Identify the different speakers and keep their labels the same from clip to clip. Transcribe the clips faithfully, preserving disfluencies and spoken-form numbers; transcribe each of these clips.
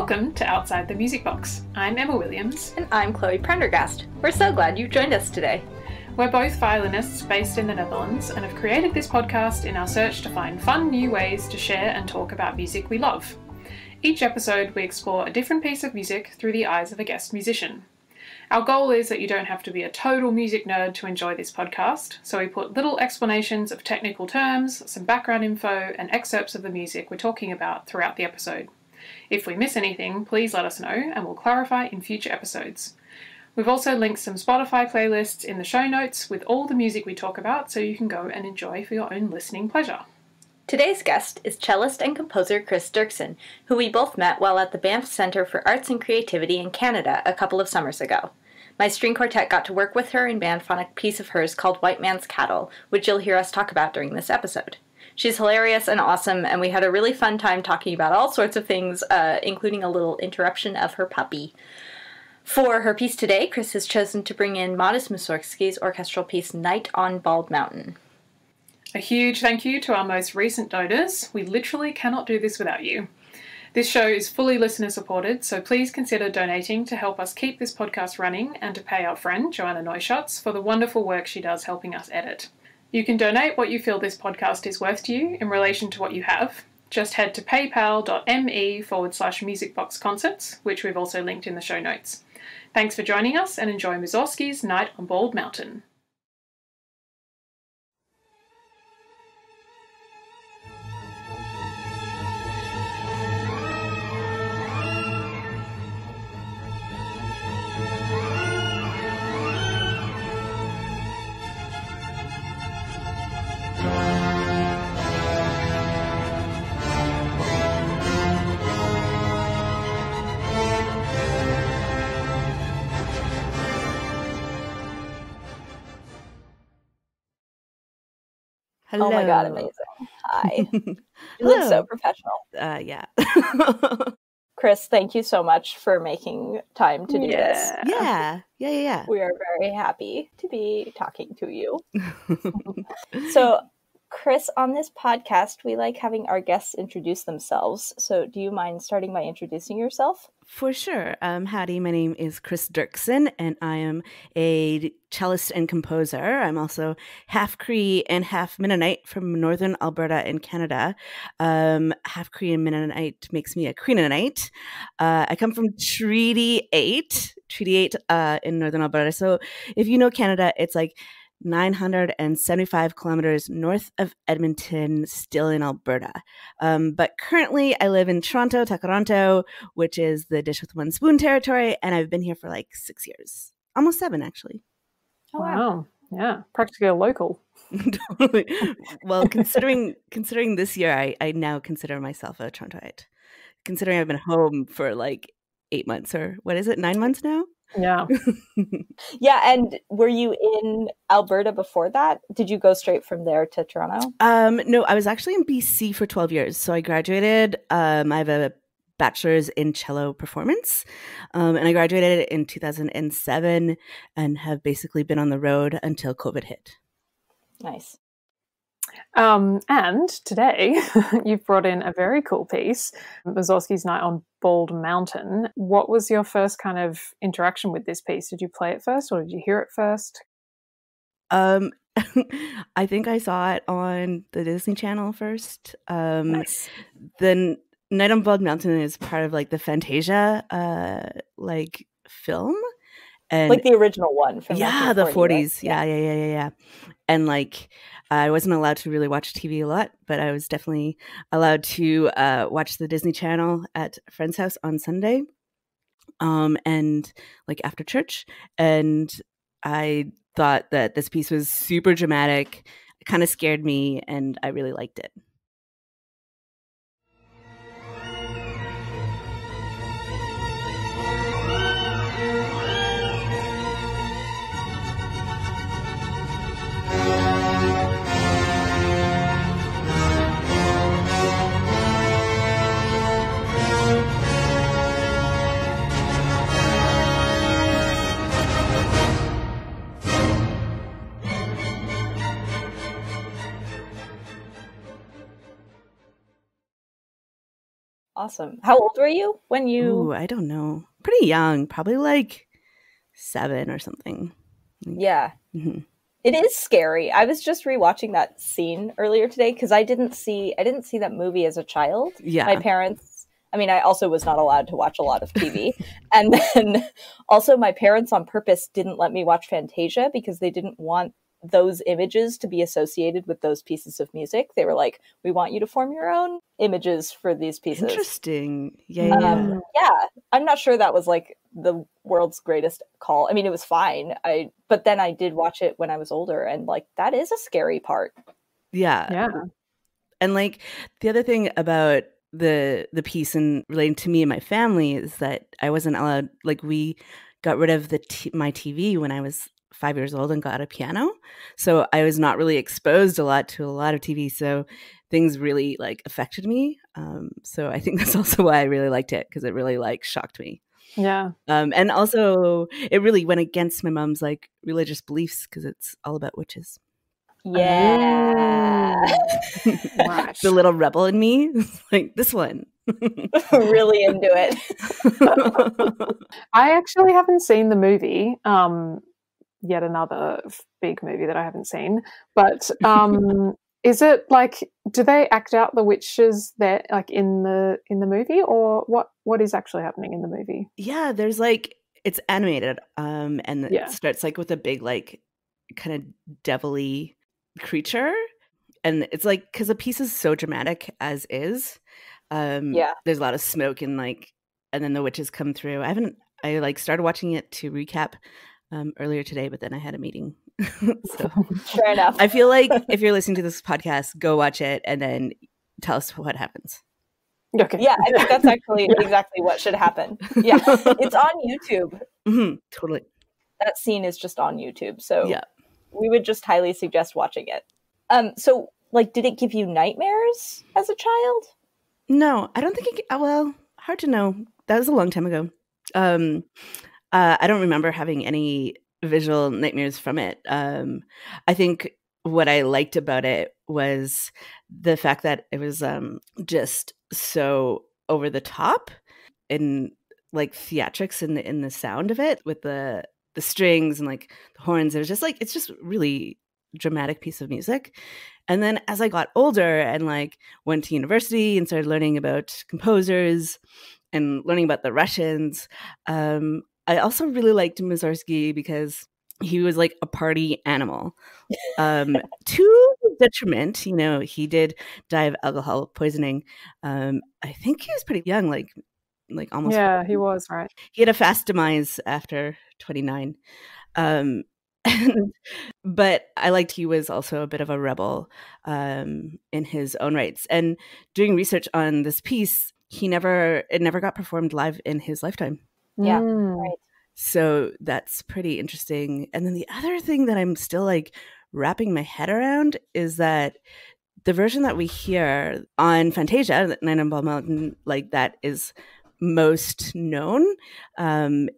Speaker 1: Welcome to Outside the Music Box. I'm Emma Williams.
Speaker 2: And I'm Chloe Prendergast. We're so glad you've joined us today.
Speaker 1: We're both violinists based in the Netherlands and have created this podcast in our search to find fun new ways to share and talk about music we love. Each episode we explore a different piece of music through the eyes of a guest musician. Our goal is that you don't have to be a total music nerd to enjoy this podcast, so we put little explanations of technical terms, some background info, and excerpts of the music we're talking about throughout the episode. If we miss anything, please let us know and we'll clarify in future episodes. We've also linked some Spotify playlists in the show notes with all the music we talk about so you can go and enjoy for your own listening pleasure.
Speaker 2: Today's guest is cellist and composer Chris Dirksen, who we both met while at the Banff Centre for Arts and Creativity in Canada a couple of summers ago. My string quartet got to work with her in Banff on a piece of hers called White Man's Cattle, which you'll hear us talk about during this episode. She's hilarious and awesome, and we had a really fun time talking about all sorts of things, uh, including a little interruption of her puppy. For her piece today, Chris has chosen to bring in Modest Mussorgsky's orchestral piece Night on Bald Mountain.
Speaker 1: A huge thank you to our most recent donors. We literally cannot do this without you. This show is fully listener supported, so please consider donating to help us keep this podcast running and to pay our friend Joanna Neuschatz for the wonderful work she does helping us edit. You can donate what you feel this podcast is worth to you in relation to what you have. Just head to paypal.me forward slash musicboxconcerts, which we've also linked in the show notes. Thanks for joining us and enjoy Mussorgsky's Night on Bald Mountain.
Speaker 3: Hello.
Speaker 2: Oh my god, amazing. Hi. You look so professional.
Speaker 3: Uh, yeah.
Speaker 2: Chris, thank you so much for making time to do
Speaker 1: Yeah.
Speaker 2: this.
Speaker 3: Yeah. Yeah, yeah, yeah.
Speaker 2: We are very happy to be talking to you. So, Chris, on this podcast, we like having our guests introduce themselves. So, do you mind starting by introducing yourself?
Speaker 3: For sure. Um, howdy, my name is Chris Dirksen, and I am a cellist and composer. I'm also half Cree and half Mennonite from northern Alberta in Canada. Um, half Cree and Mennonite makes me a Creenanite. Uh, I come from Treaty eight, Treaty eight uh, in northern Alberta. So if you know Canada, it's like nine hundred seventy-five kilometers north of Edmonton, still in Alberta. Um, but currently I live in Toronto, Takaranto, which is the Dish with One Spoon territory, and I've been here for like six years. Almost seven, actually.
Speaker 2: Oh,
Speaker 1: Wow. Yeah, practically a local.
Speaker 3: Totally. Well, considering considering this year, I, I now consider myself a Torontoite. Considering I've been home for like eight months or what is it, nine months now?
Speaker 1: Yeah.
Speaker 2: Yeah, and were you in Alberta before that? Did you go straight from there to Toronto?
Speaker 3: Um, no, I was actually in B C for twelve years. So I graduated. Um, I have a bachelor's in cello performance, um, and I graduated in two thousand seven and have basically been on the road until COVID hit.
Speaker 2: Nice.
Speaker 1: Um, and today you've brought in a very cool piece, Mussorgsky's Night on Bald Mountain. What was your first kind of interaction with this piece? Did you play it first or did you hear it first?
Speaker 3: Um, I think I saw it on the Disney Channel first. Um,
Speaker 1: Nice.
Speaker 3: The Night on Bald Mountain is part of like the Fantasia, uh, like film, and
Speaker 2: Like the original one from
Speaker 3: yeah, the
Speaker 2: nineteen forty,
Speaker 3: forties.
Speaker 2: right?
Speaker 3: Yeah, yeah, yeah, yeah, yeah. And like, I wasn't allowed to really watch T V a lot, but I was definitely allowed to uh, watch the Disney Channel at a friend's house on Sunday, um, and like after church. And I thought that this piece was super dramatic. It kind of scared me, and I really liked it.
Speaker 2: Awesome. How old were you when you...
Speaker 3: Ooh, I don't know. Pretty young, probably like seven or something.
Speaker 2: Yeah.
Speaker 3: Mm-hmm.
Speaker 2: It is scary. I was just rewatching that scene earlier today because I didn't see I didn't see that movie as a child.
Speaker 3: Yeah.
Speaker 2: My parents, I mean, I also was not allowed to watch a lot of T V. And then also my parents on purpose didn't let me watch Fantasia because they didn't want those images to be associated with those pieces of music. They were like, we want you to form your own images for these pieces.
Speaker 3: Interesting. Yeah, yeah.
Speaker 2: Um, yeah. I'm not sure that was like the world's greatest call. I mean, it was fine. I but then I did watch it when I was older, and like that is a scary part.
Speaker 3: Yeah.
Speaker 1: Yeah.
Speaker 3: And like the other thing about the the piece and relating to me and my family is that I wasn't allowed, like we got rid of the t- my T V when I was five years old and got a piano. So I was not really exposed a lot to a lot of T V. So things really like affected me. Um, so I think that's also why I really liked it, because it really like shocked me.
Speaker 1: Yeah.
Speaker 3: Um, and also it really went against my mom's like religious beliefs because it's all about witches.
Speaker 2: Yeah.
Speaker 1: Right.
Speaker 3: The little rebel in me is like, this one.
Speaker 2: Really into it.
Speaker 1: I actually haven't seen the movie. Um, yet another big movie that I haven't seen. But um, is it like, do they act out the witches there, like in the in the movie, or what? What is actually happening in the movie?
Speaker 3: Yeah, there's like, it's animated, um, and it
Speaker 1: Yeah.
Speaker 3: starts like with a big like kind of devilly creature, and it's like because the piece is so dramatic as is. Um,
Speaker 2: Yeah.
Speaker 3: there's a lot of smoke and like, and then the witches come through. I haven't, I like started watching it to recap um, earlier today, but then I had a meeting. So
Speaker 2: Fair enough.
Speaker 3: I feel like if you're listening to this podcast, go watch it and then tell us what happens.
Speaker 1: Okay.
Speaker 2: Yeah, I think that's actually exactly what should happen. Yeah, it's on YouTube.
Speaker 3: Mm-hmm, totally.
Speaker 2: That scene is just on YouTube, so
Speaker 3: Yeah.
Speaker 2: we would just highly suggest watching it. Um, so like, did it give you nightmares as a child?
Speaker 3: No, I don't think it, uh, well, hard to know. That was a long time ago. Um, uh, I don't remember having any visual nightmares from it. Um, I think what I liked about it was the fact that it was um, just so over the top in like theatrics in the in the sound of it with the the strings and like the horns. It was just like, it's just really dramatic piece of music. And then as I got older and like went to university and started learning about composers and learning about the Russians, um, I also really liked Mussorgsky because he was like a party animal. Um, to his detriment, you know, he did die of alcohol poisoning. Um, I think he was pretty young, like like almost.
Speaker 1: Yeah, he was, right.
Speaker 3: He had a fast demise after twenty-nine. Um, and, but I liked he was also a bit of a rebel um, in his own rights. And doing research on this piece, he never it never got performed live in his lifetime.
Speaker 2: Yeah,
Speaker 1: Mm.
Speaker 2: right.
Speaker 3: So that's pretty interesting. And then the other thing that I'm still like wrapping my head around is that the version that we hear on Fantasia, that Nine-on-Ball Mountain, like that is most known, um,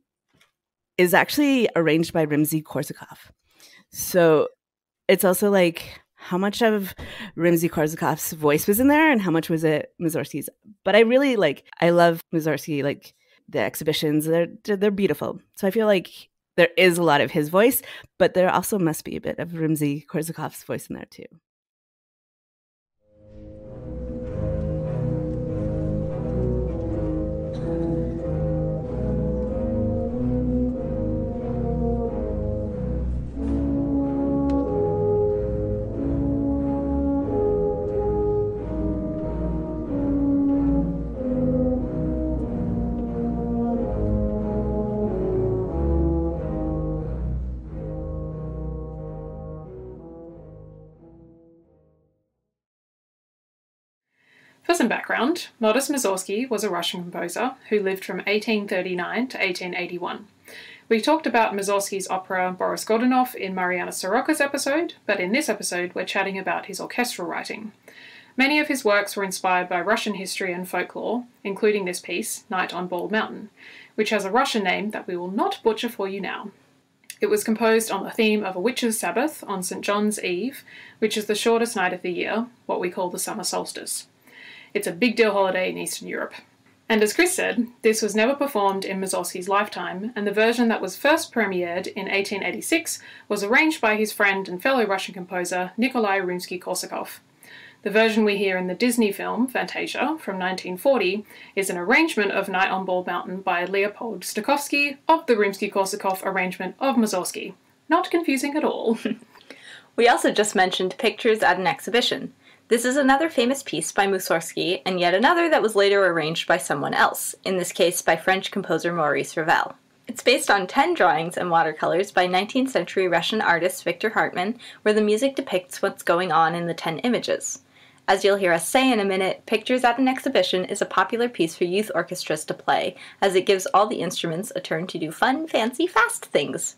Speaker 3: is actually arranged by Rimsky-Korsakov. So it's also like how much of Rimsky-Korsakov's voice was in there and how much was it Mussorgsky's. But I really like, I love Mussorgsky, like the exhibitions, they're they're beautiful. So I feel like there is a lot of his voice, but there also must be a bit of Rimsky-Korsakov's voice in there too.
Speaker 1: For some background, Modest Mussorgsky was a Russian composer who lived from eighteen thirty-nine to eighteen eighty-one. We talked about Mussorgsky's opera Boris Godunov in Mariana Soroka's episode, but in this episode we're chatting about his orchestral writing. Many of his works were inspired by Russian history and folklore, including this piece, Night on Bald Mountain, which has a Russian name that we will not butcher for you now. It was composed on the theme of a witch's Sabbath on Saint John's Eve, which is the shortest night of the year, what we call the summer solstice. It's a big deal holiday in Eastern Europe. And as Chris said, this was never performed in Mussorgsky's lifetime, and the version that was first premiered in eighteen eighty-six was arranged by his friend and fellow Russian composer Nikolai Rimsky-Korsakov. The version we hear in the Disney film Fantasia from nineteen forty is an arrangement of Night on Bald Mountain by Leopold Stokowski of the Rimsky-Korsakov arrangement of Mussorgsky. Not confusing at all.
Speaker 2: We also just mentioned Pictures at an Exhibition. This is another famous piece by Mussorgsky, and yet another that was later arranged by someone else, in this case by French composer Maurice Ravel. It's based on ten drawings and watercolors by nineteenth century Russian artist Victor Hartmann, where the music depicts what's going on in the ten images. As you'll hear us say in a minute, Pictures at an Exhibition is a popular piece for youth orchestras to play, as it gives all the instruments a turn to do fun, fancy, fast things.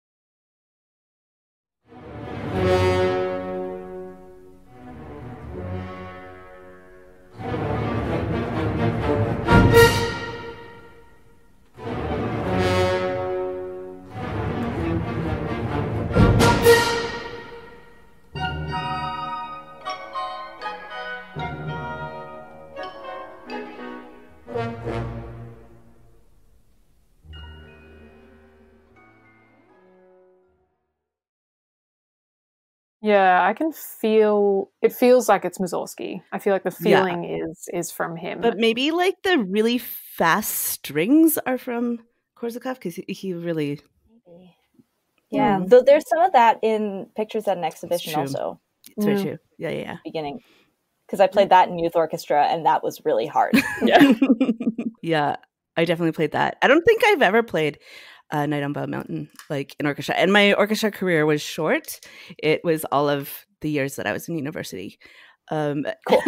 Speaker 1: Yeah, I can feel, it feels like it's Mussorgsky. I feel like the feeling yeah. is is from him.
Speaker 3: But maybe like the really fast strings are from Korsakov, because he, he really...
Speaker 2: Yeah, mm. though there's some of that in Pictures at an Exhibition also.
Speaker 3: It's very mm. true. Yeah, yeah, yeah.
Speaker 2: Beginning. Because I played that in youth orchestra, and that was really hard.
Speaker 3: Yeah. Yeah, I definitely played that. I don't think I've ever played uh, Night on Bald Mountain, like in orchestra. And my orchestra career was short. It was all of the years that I was in university. Um,
Speaker 2: cool.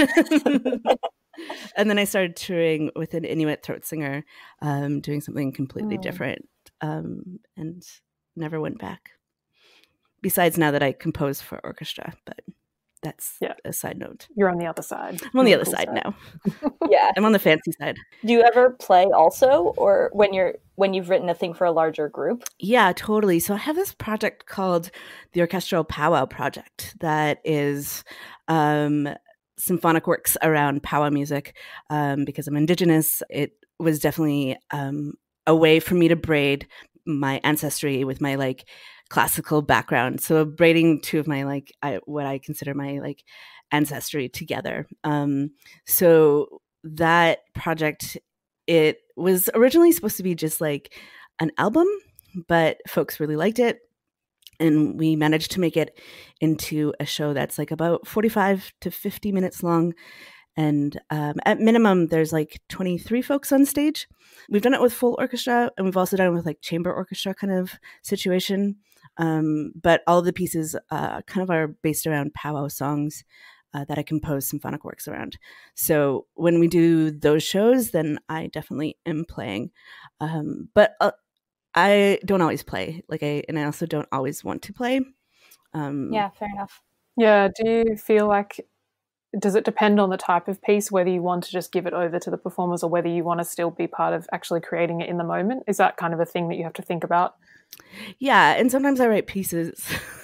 Speaker 3: And then I started touring with an Inuit throat singer, um, doing something completely mm. different, um, and never went back. Besides now that I compose for orchestra, but that's yeah. a side note.
Speaker 1: You're on the other side.
Speaker 3: I'm on the other cool side, side now.
Speaker 2: Yeah.
Speaker 3: I'm on the fancy side.
Speaker 2: Do you ever play also, or when you're when you've written a thing for a larger group?
Speaker 3: Yeah, totally. So I have this project called the Orchestral Powwow Project that is um, symphonic works around powwow music. Um, because I'm Indigenous, it was definitely um, a way for me to braid my ancestry with my like classical background. So braiding two of my like I, what I consider my like ancestry together. Um, so that project, it was originally supposed to be just like an album, but folks really liked it. And we managed to make it into a show that's like about forty-five to fifty minutes long. And um, at minimum, there's like twenty-three folks on stage. We've done it with full orchestra, and we've also done it with like chamber orchestra kind of situation. Um, but all of the pieces uh, kind of are based around powwow songs uh, that I compose symphonic works around. So when we do those shows, then I definitely am playing. Um, but uh, I don't always play, like I, and I also don't always want to play. Um,
Speaker 2: yeah, fair enough.
Speaker 1: Yeah. Do you feel like, does it depend on the type of piece, whether you want to just give it over to the performers or whether you want to still be part of actually creating it in the moment? Is that kind of a thing that you have to think about?
Speaker 3: Yeah, and sometimes I write pieces.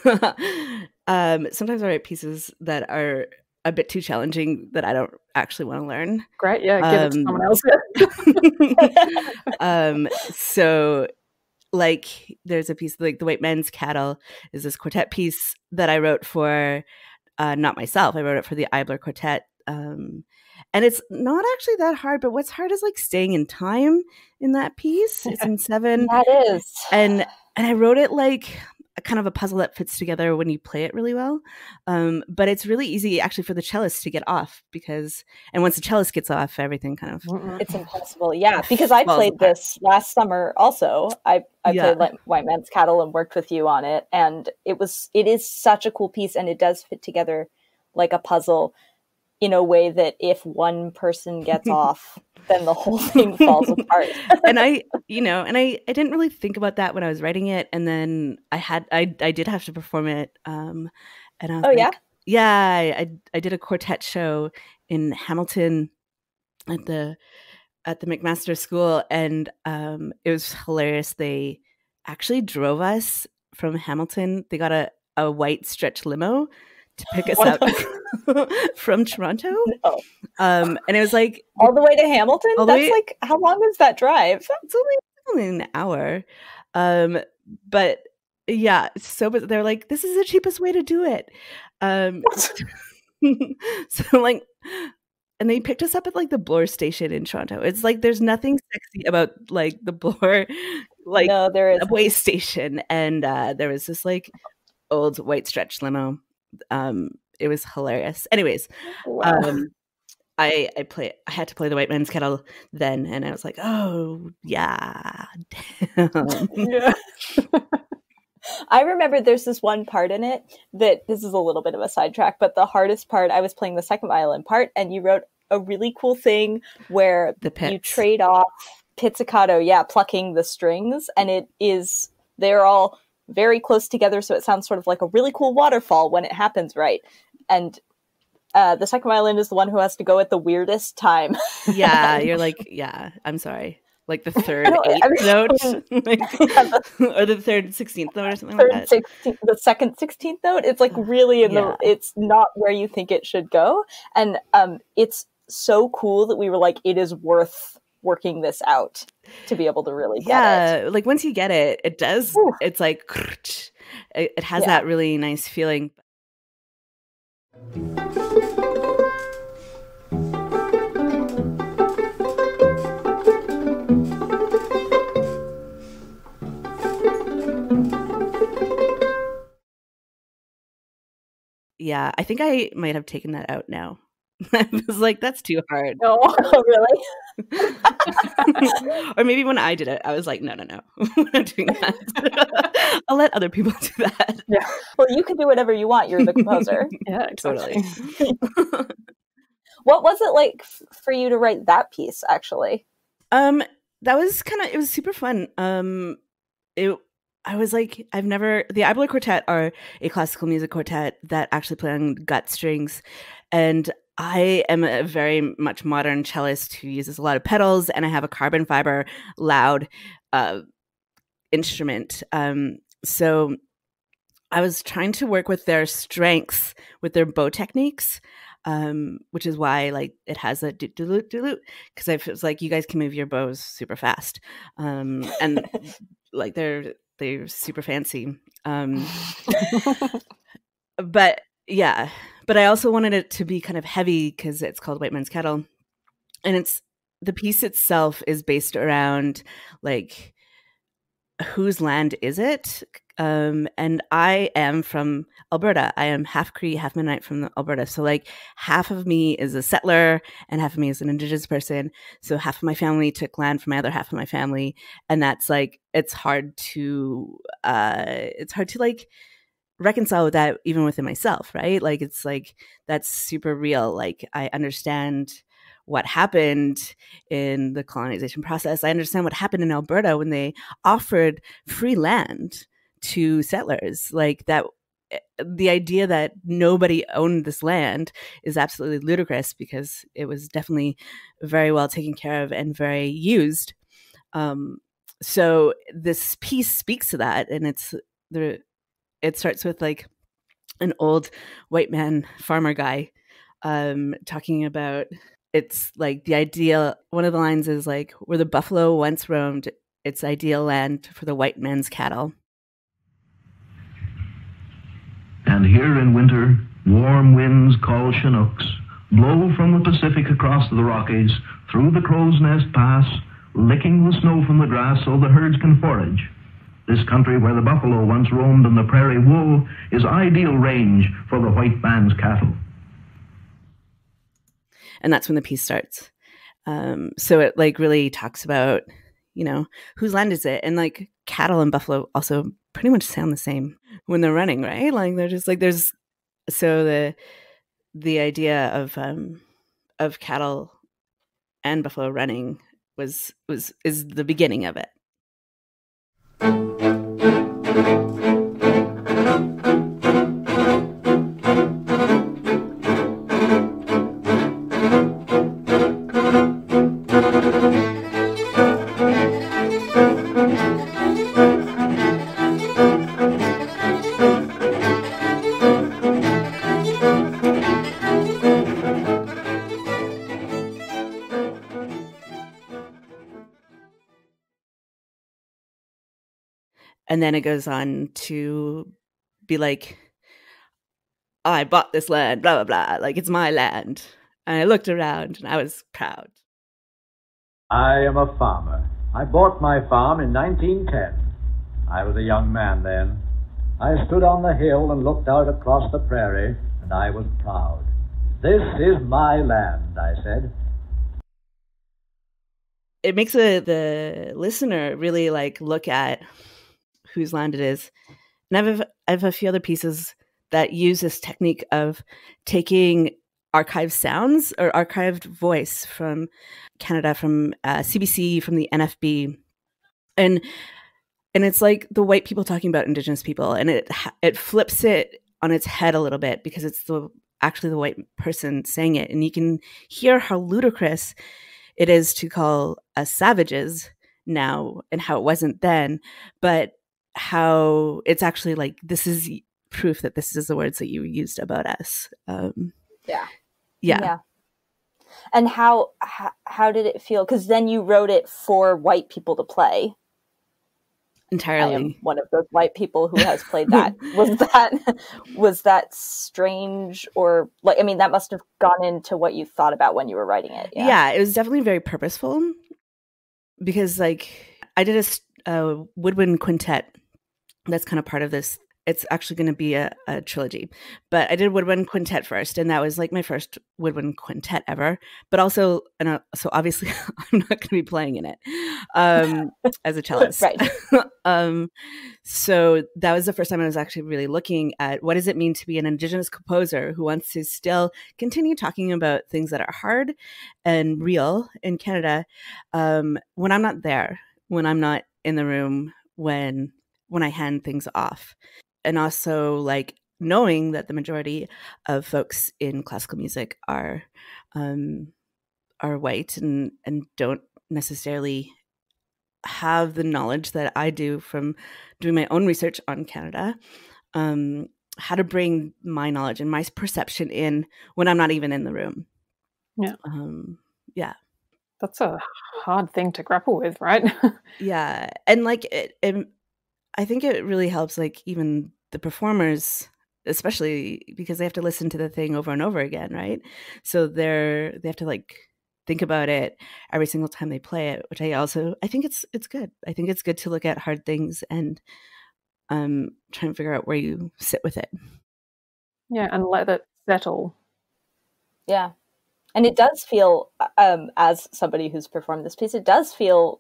Speaker 3: um, sometimes I write pieces that are a bit too challenging that I don't actually want to learn.
Speaker 1: Great, yeah, give um, it to someone else.
Speaker 3: um, so, like, there's a piece like The White Man's Cattle is this quartet piece that I wrote for, uh, not myself. I wrote it for the Eibler Quartet. Um, and it's not actually that hard, but what's hard is like staying in time in that piece. It's in seven.
Speaker 2: That is.
Speaker 3: And and I wrote it like a kind of a puzzle that fits together when you play it really well. Um, but it's really easy actually for the cellist to get off because, and once the cellist gets off, everything kind of.
Speaker 2: It's impossible. Yeah. Because I played this last summer also. I, I yeah. played like White Man's Cattle and worked with you on it. And it was, it is such a cool piece and it does fit together like a puzzle in a way that if one person gets off, then the whole thing falls apart.
Speaker 3: And I, you know, and I, I didn't really think about that when I was writing it. And then I had, I, I did have to perform it. Um, and I was
Speaker 2: oh,
Speaker 3: like,
Speaker 2: yeah?
Speaker 3: Yeah, I, I, I did a quartet show in Hamilton at the, at the McMaster School. And um, it was hilarious. They actually drove us from Hamilton. They got a, a white stretch limo to pick us up from Toronto.
Speaker 2: No.
Speaker 3: Um, and it was like
Speaker 2: all the way to Hamilton.
Speaker 3: All the
Speaker 2: That's
Speaker 3: way-
Speaker 2: like, how long is that drive?
Speaker 3: it's only only an hour. Um, but yeah, so but they're like, this is the cheapest way to do it. Um, so like, and they picked us up at like the Bloor station in Toronto. It's like there's nothing sexy about like the Bloor like
Speaker 2: no, there is
Speaker 3: subway station, and uh, there was this like old white stretch limo. Um, it was hilarious. Anyways,
Speaker 2: wow.
Speaker 3: um, I I play I had to play the White Man's Kettle then, and I was like, oh yeah, damn.
Speaker 2: Yeah. I remember there's this one part in it that, this is a little bit of a sidetrack, but the hardest part, I was playing the second violin part, and you wrote a really cool thing where
Speaker 3: The pits.
Speaker 2: you trade off pizzicato, yeah, plucking the strings, and it is, they're all very close together, so it sounds sort of like a really cool waterfall when it happens right. And uh, the second violin is the one who has to go at the weirdest time.
Speaker 3: Yeah, you're like, yeah, I'm sorry. Like the third
Speaker 2: know,
Speaker 3: eighth
Speaker 2: I mean,
Speaker 3: note, like,
Speaker 2: yeah, the
Speaker 3: or the third sixteenth note, or something
Speaker 2: third,
Speaker 3: like that.
Speaker 2: sixteenth, the second sixteenth note, it's like really in
Speaker 3: Yeah.
Speaker 2: the, it's not where you think it should go. And um, it's so cool that we were like, it is worth working this out to be able to really get it.
Speaker 3: Yeah, like once you get it, it does.
Speaker 2: Ooh.
Speaker 3: It's like it, it has
Speaker 2: Yeah.
Speaker 3: that really nice feeling. Yeah, I think I might have taken that out now. I was like, that's too hard.
Speaker 2: No, really?
Speaker 3: Or maybe when I did it, I was like, no, no, no, we're not doing that. I'll let other people do that.
Speaker 2: Yeah. Well, you can do whatever you want. You're the composer.
Speaker 1: Yeah,
Speaker 3: Totally.
Speaker 2: What was it like f- for you to write that piece, actually?
Speaker 3: Um, that was kind of, it was super fun. Um, it, I was like, I've never, the Eibler Quartet are a classical music quartet that actually play on gut strings. And I am a very much modern cellist who uses a lot of pedals, and I have a carbon fiber loud uh, instrument. Um, so I was trying to work with their strengths, with their bow techniques, um, which is why like it has a do-do-loot, do-loot, because I was like, you guys can move your bows super fast. Um, and like they're, they're super fancy. Um, but yeah, but I also wanted it to be kind of heavy because it's called White Man's Kettle. And it's, the piece itself is based around like, whose land is it? Um, and I am from Alberta. I am half Cree, half Mennonite from Alberta. So like half of me is a settler and half of me is an Indigenous person. So half of my family took land from my other half of my family. And that's like, it's hard to, uh, it's hard to like reconcile with that even within myself, right? Like, it's like, that's super real. Like, I understand what happened in the colonization process. I understand what happened in Alberta when they offered free land to settlers. Like that, the idea that nobody owned this land is absolutely ludicrous because it was definitely very well taken care of and very used. Um, so this piece speaks to that, and it's the it starts with like an old white man farmer guy um, talking about. It's like the ideal, one of the lines is like, where the buffalo once roamed, it's ideal land for the white man's cattle.
Speaker 4: And here in winter, warm winds called Chinooks blow from the Pacific across the Rockies, through the Crow's Nest Pass, licking the snow from the grass so the herds can forage. This country where the buffalo once roamed and the prairie wool is ideal range for the white man's cattle.
Speaker 3: And that's when the piece starts. Um, so it like really talks about, you know, whose land is it? And like cattle and buffalo also pretty much sound the same when they're running, right? Like they're just like, there's, so the, the idea of, um, of cattle and buffalo running was, was, is the beginning of it. And then it goes on to be like, I bought this land, blah, blah, blah. Like, it's my land. And I looked around and I was proud.
Speaker 5: I am a farmer. I bought my farm in nineteen ten. I was a young man then. I stood on the hill and looked out across the prairie, and I was proud. This is my land, I said.
Speaker 3: It makes a, the listener really like look at whose land it is. And I have, I have a few other pieces that use this technique of taking archived sounds or archived voice from Canada, from uh, C B C, from the N F B, and and it's like the white people talking about Indigenous people, and it it flips it on its head a little bit because it's the actually the white person saying it, and you can hear how ludicrous it is to call us savages now, and how it wasn't then, but how it's actually like this is proof that this is the words that you used about us. Um,
Speaker 2: yeah.
Speaker 3: Yeah.
Speaker 2: Yeah. And how, how, how did it feel? Because then you wrote it for white people to play.
Speaker 3: Entirely.
Speaker 2: I am one of those white people who has played that. was that, was that strange or like, I mean, that must have gone into what you thought about when you were writing it.
Speaker 3: Yeah, yeah, it was definitely very purposeful because like I did a, a woodwind quintet that's kind of part of this. It's actually going to be a, a trilogy, but I did woodwind quintet first, and that was like my first woodwind quintet ever. But also, and uh, so obviously, I'm not going to be playing in it um, as a cellist,
Speaker 2: right?
Speaker 3: um, so that was the first time I was actually really looking at what does it mean to be an Indigenous composer who wants to still continue talking about things that are hard and real in Canada um, when I'm not there, when I'm not in the room, when when I hand things off. And also like knowing that the majority of folks in classical music are um, are white and, and don't necessarily have the knowledge that I do from doing my own research on Canada, um, how to bring my knowledge and my perception in when I'm not even in the room.
Speaker 1: Yeah.
Speaker 3: Um, yeah.
Speaker 1: That's a hard thing to grapple with, right?
Speaker 3: Yeah. And like it, it I think it really helps, like, even the performers, especially because they have to listen to the thing over and over again, right? So they're they have to like think about it every single time they play it, which I also I think it's it's good. I think it's good to look at hard things and um try and figure out where you sit with it.
Speaker 1: Yeah, and let it settle.
Speaker 2: Yeah, and it does feel, um, as somebody who's performed this piece, it does feel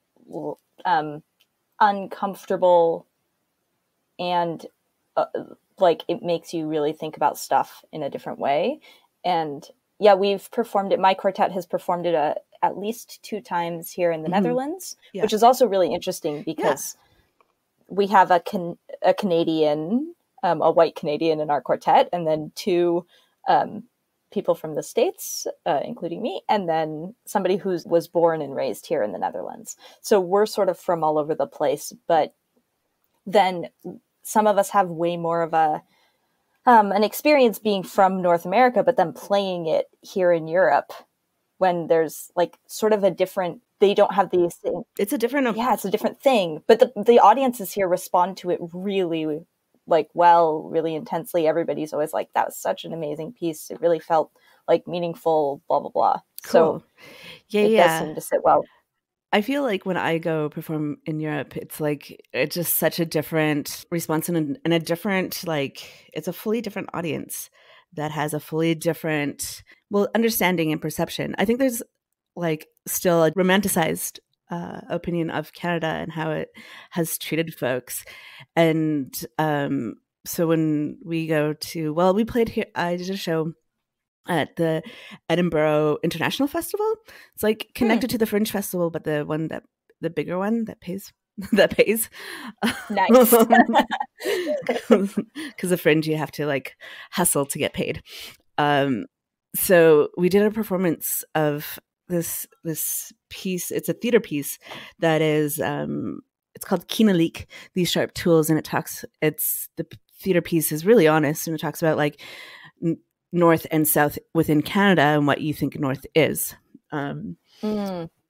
Speaker 2: um. uncomfortable and uh, like it makes you really think about stuff in a different way. And yeah, we've performed it. My quartet has performed it a, at least two times here in the mm-hmm. Netherlands, yeah. which is also really interesting because yeah. we have a can a Canadian, um, a white Canadian in our quartet, and then two um, people from the States, uh, including me, and then somebody who was born and raised here in the Netherlands. So we're sort of from all over the place, but then some of us have way more of a um, an experience being from North America, but then playing it here in Europe when there's like sort of a different, they don't have these things.
Speaker 3: It's a different,
Speaker 2: yeah, it's a different thing, but the, the audiences here respond to it really like well, really intensely. Everybody's always like, that was such an amazing piece. It really felt like meaningful, blah, blah, blah.
Speaker 3: Cool.
Speaker 2: So
Speaker 3: yeah,
Speaker 2: it
Speaker 3: yeah.
Speaker 2: does seem to sit well.
Speaker 3: I feel like when I go perform in Europe, it's like, it's just such a different response and a, and a different, like, it's a fully different audience that has a fully different, well, understanding and perception. I think there's like still a romanticized Uh, opinion of Canada and how it has treated folks. And um, so when we go to, well, we played here, I did a show at the Edinburgh International Festival. It's like connected hmm. to the Fringe Festival, but the one that, the bigger one that pays, that pays.
Speaker 2: Nice.
Speaker 3: Because the Fringe, you have to like hustle to get paid. Um, so we did a performance of this this piece. It's a theater piece that is um it's called Kinalik, These Sharp Tools, and it talks it's the theater piece is really honest, and it talks about like n- north and south within Canada and what you think north is. Um
Speaker 2: mm.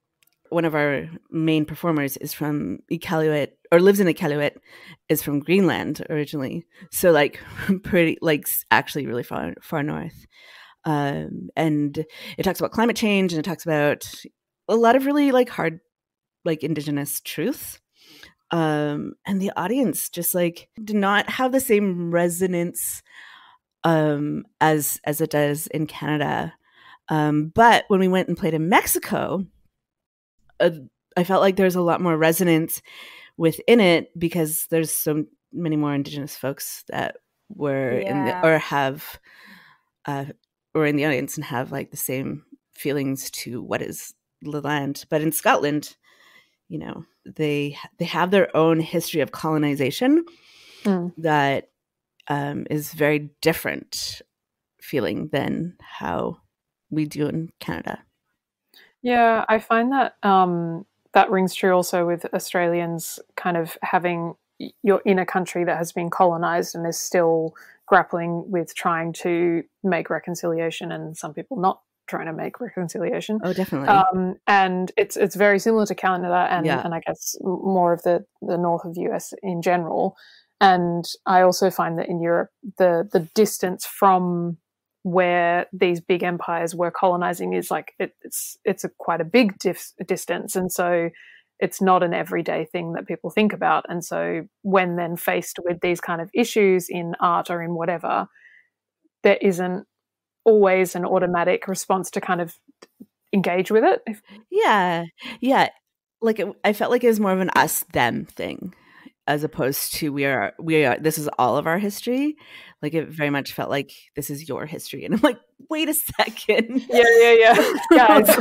Speaker 3: one of our main performers is from Iqaluit, or lives in Iqaluit, is from Greenland originally. So like pretty, like actually really far, far north. Um, and it talks about climate change, and it talks about a lot of really like hard, like Indigenous truths. Um, and the audience just like did not have the same resonance um, as as it does in Canada. Um, but when we went and played in Mexico, uh, I felt like there's a lot more resonance within it because there's so many more Indigenous folks that were
Speaker 2: Yeah.
Speaker 3: in the, or have uh, or in the audience and have like the same feelings to what is the land. But in Scotland, you know, they they have their own history of colonization
Speaker 1: Mm.
Speaker 3: that um, is very different feeling than how we do in Canada.
Speaker 1: Yeah, I find that um, that rings true also with Australians kind of having, you're in a country that has been colonized and is still grappling with trying to make reconciliation, and some people not trying to make reconciliation.
Speaker 3: Oh, definitely.
Speaker 1: Um, and it's it's very similar to Canada and,
Speaker 3: Yeah.
Speaker 1: and I guess more of the, the north of the U S in general. And I also find that in Europe, the the distance from where these big empires were colonizing is like it, it's it's a quite a big dif- distance, and so it's not an everyday thing that people think about. And so when then faced with these kind of issues in art or in whatever, there isn't always an automatic response to kind of engage with it.
Speaker 3: Yeah. Yeah. Like it, I felt like it was more of an us them thing as opposed to we are we are this is all of our history. Like it very much felt like this is your history. And I'm like, wait a second.
Speaker 1: Yeah, yeah, yeah. Guys.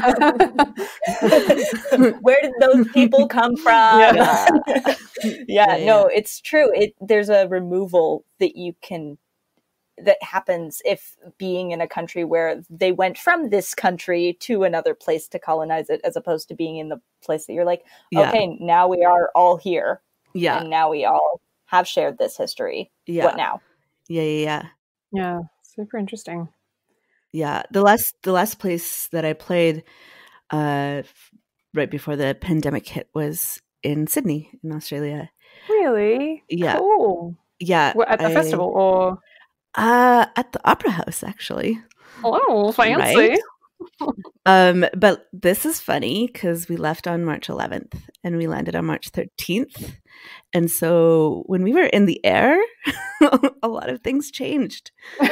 Speaker 2: Where did those people come from?
Speaker 1: Yeah.
Speaker 2: yeah,
Speaker 3: Yeah,
Speaker 2: no, it's true. It there's a removal that you can that happens if being in a country where they went from this country to another place to colonize it, as opposed to being in the place that you're like,
Speaker 3: Yeah.
Speaker 2: okay, now we are all here.
Speaker 3: Yeah.
Speaker 2: And now we all have shared this history.
Speaker 3: Yeah.
Speaker 2: What now?
Speaker 3: Yeah. Yeah. Yeah.
Speaker 1: Yeah, super interesting.
Speaker 3: Yeah. The last the last place that I played uh right before the pandemic hit was in Sydney in Australia.
Speaker 1: Really?
Speaker 3: Yeah.
Speaker 1: Cool.
Speaker 3: Yeah.
Speaker 1: Well, at the
Speaker 3: I-
Speaker 1: festival or?
Speaker 3: Uh at the Opera House actually.
Speaker 1: Oh, fancy.
Speaker 3: Right? Um, but this is funny because we left on March eleventh and we landed on March thirteenth. And so when we were in the air, a lot of things changed.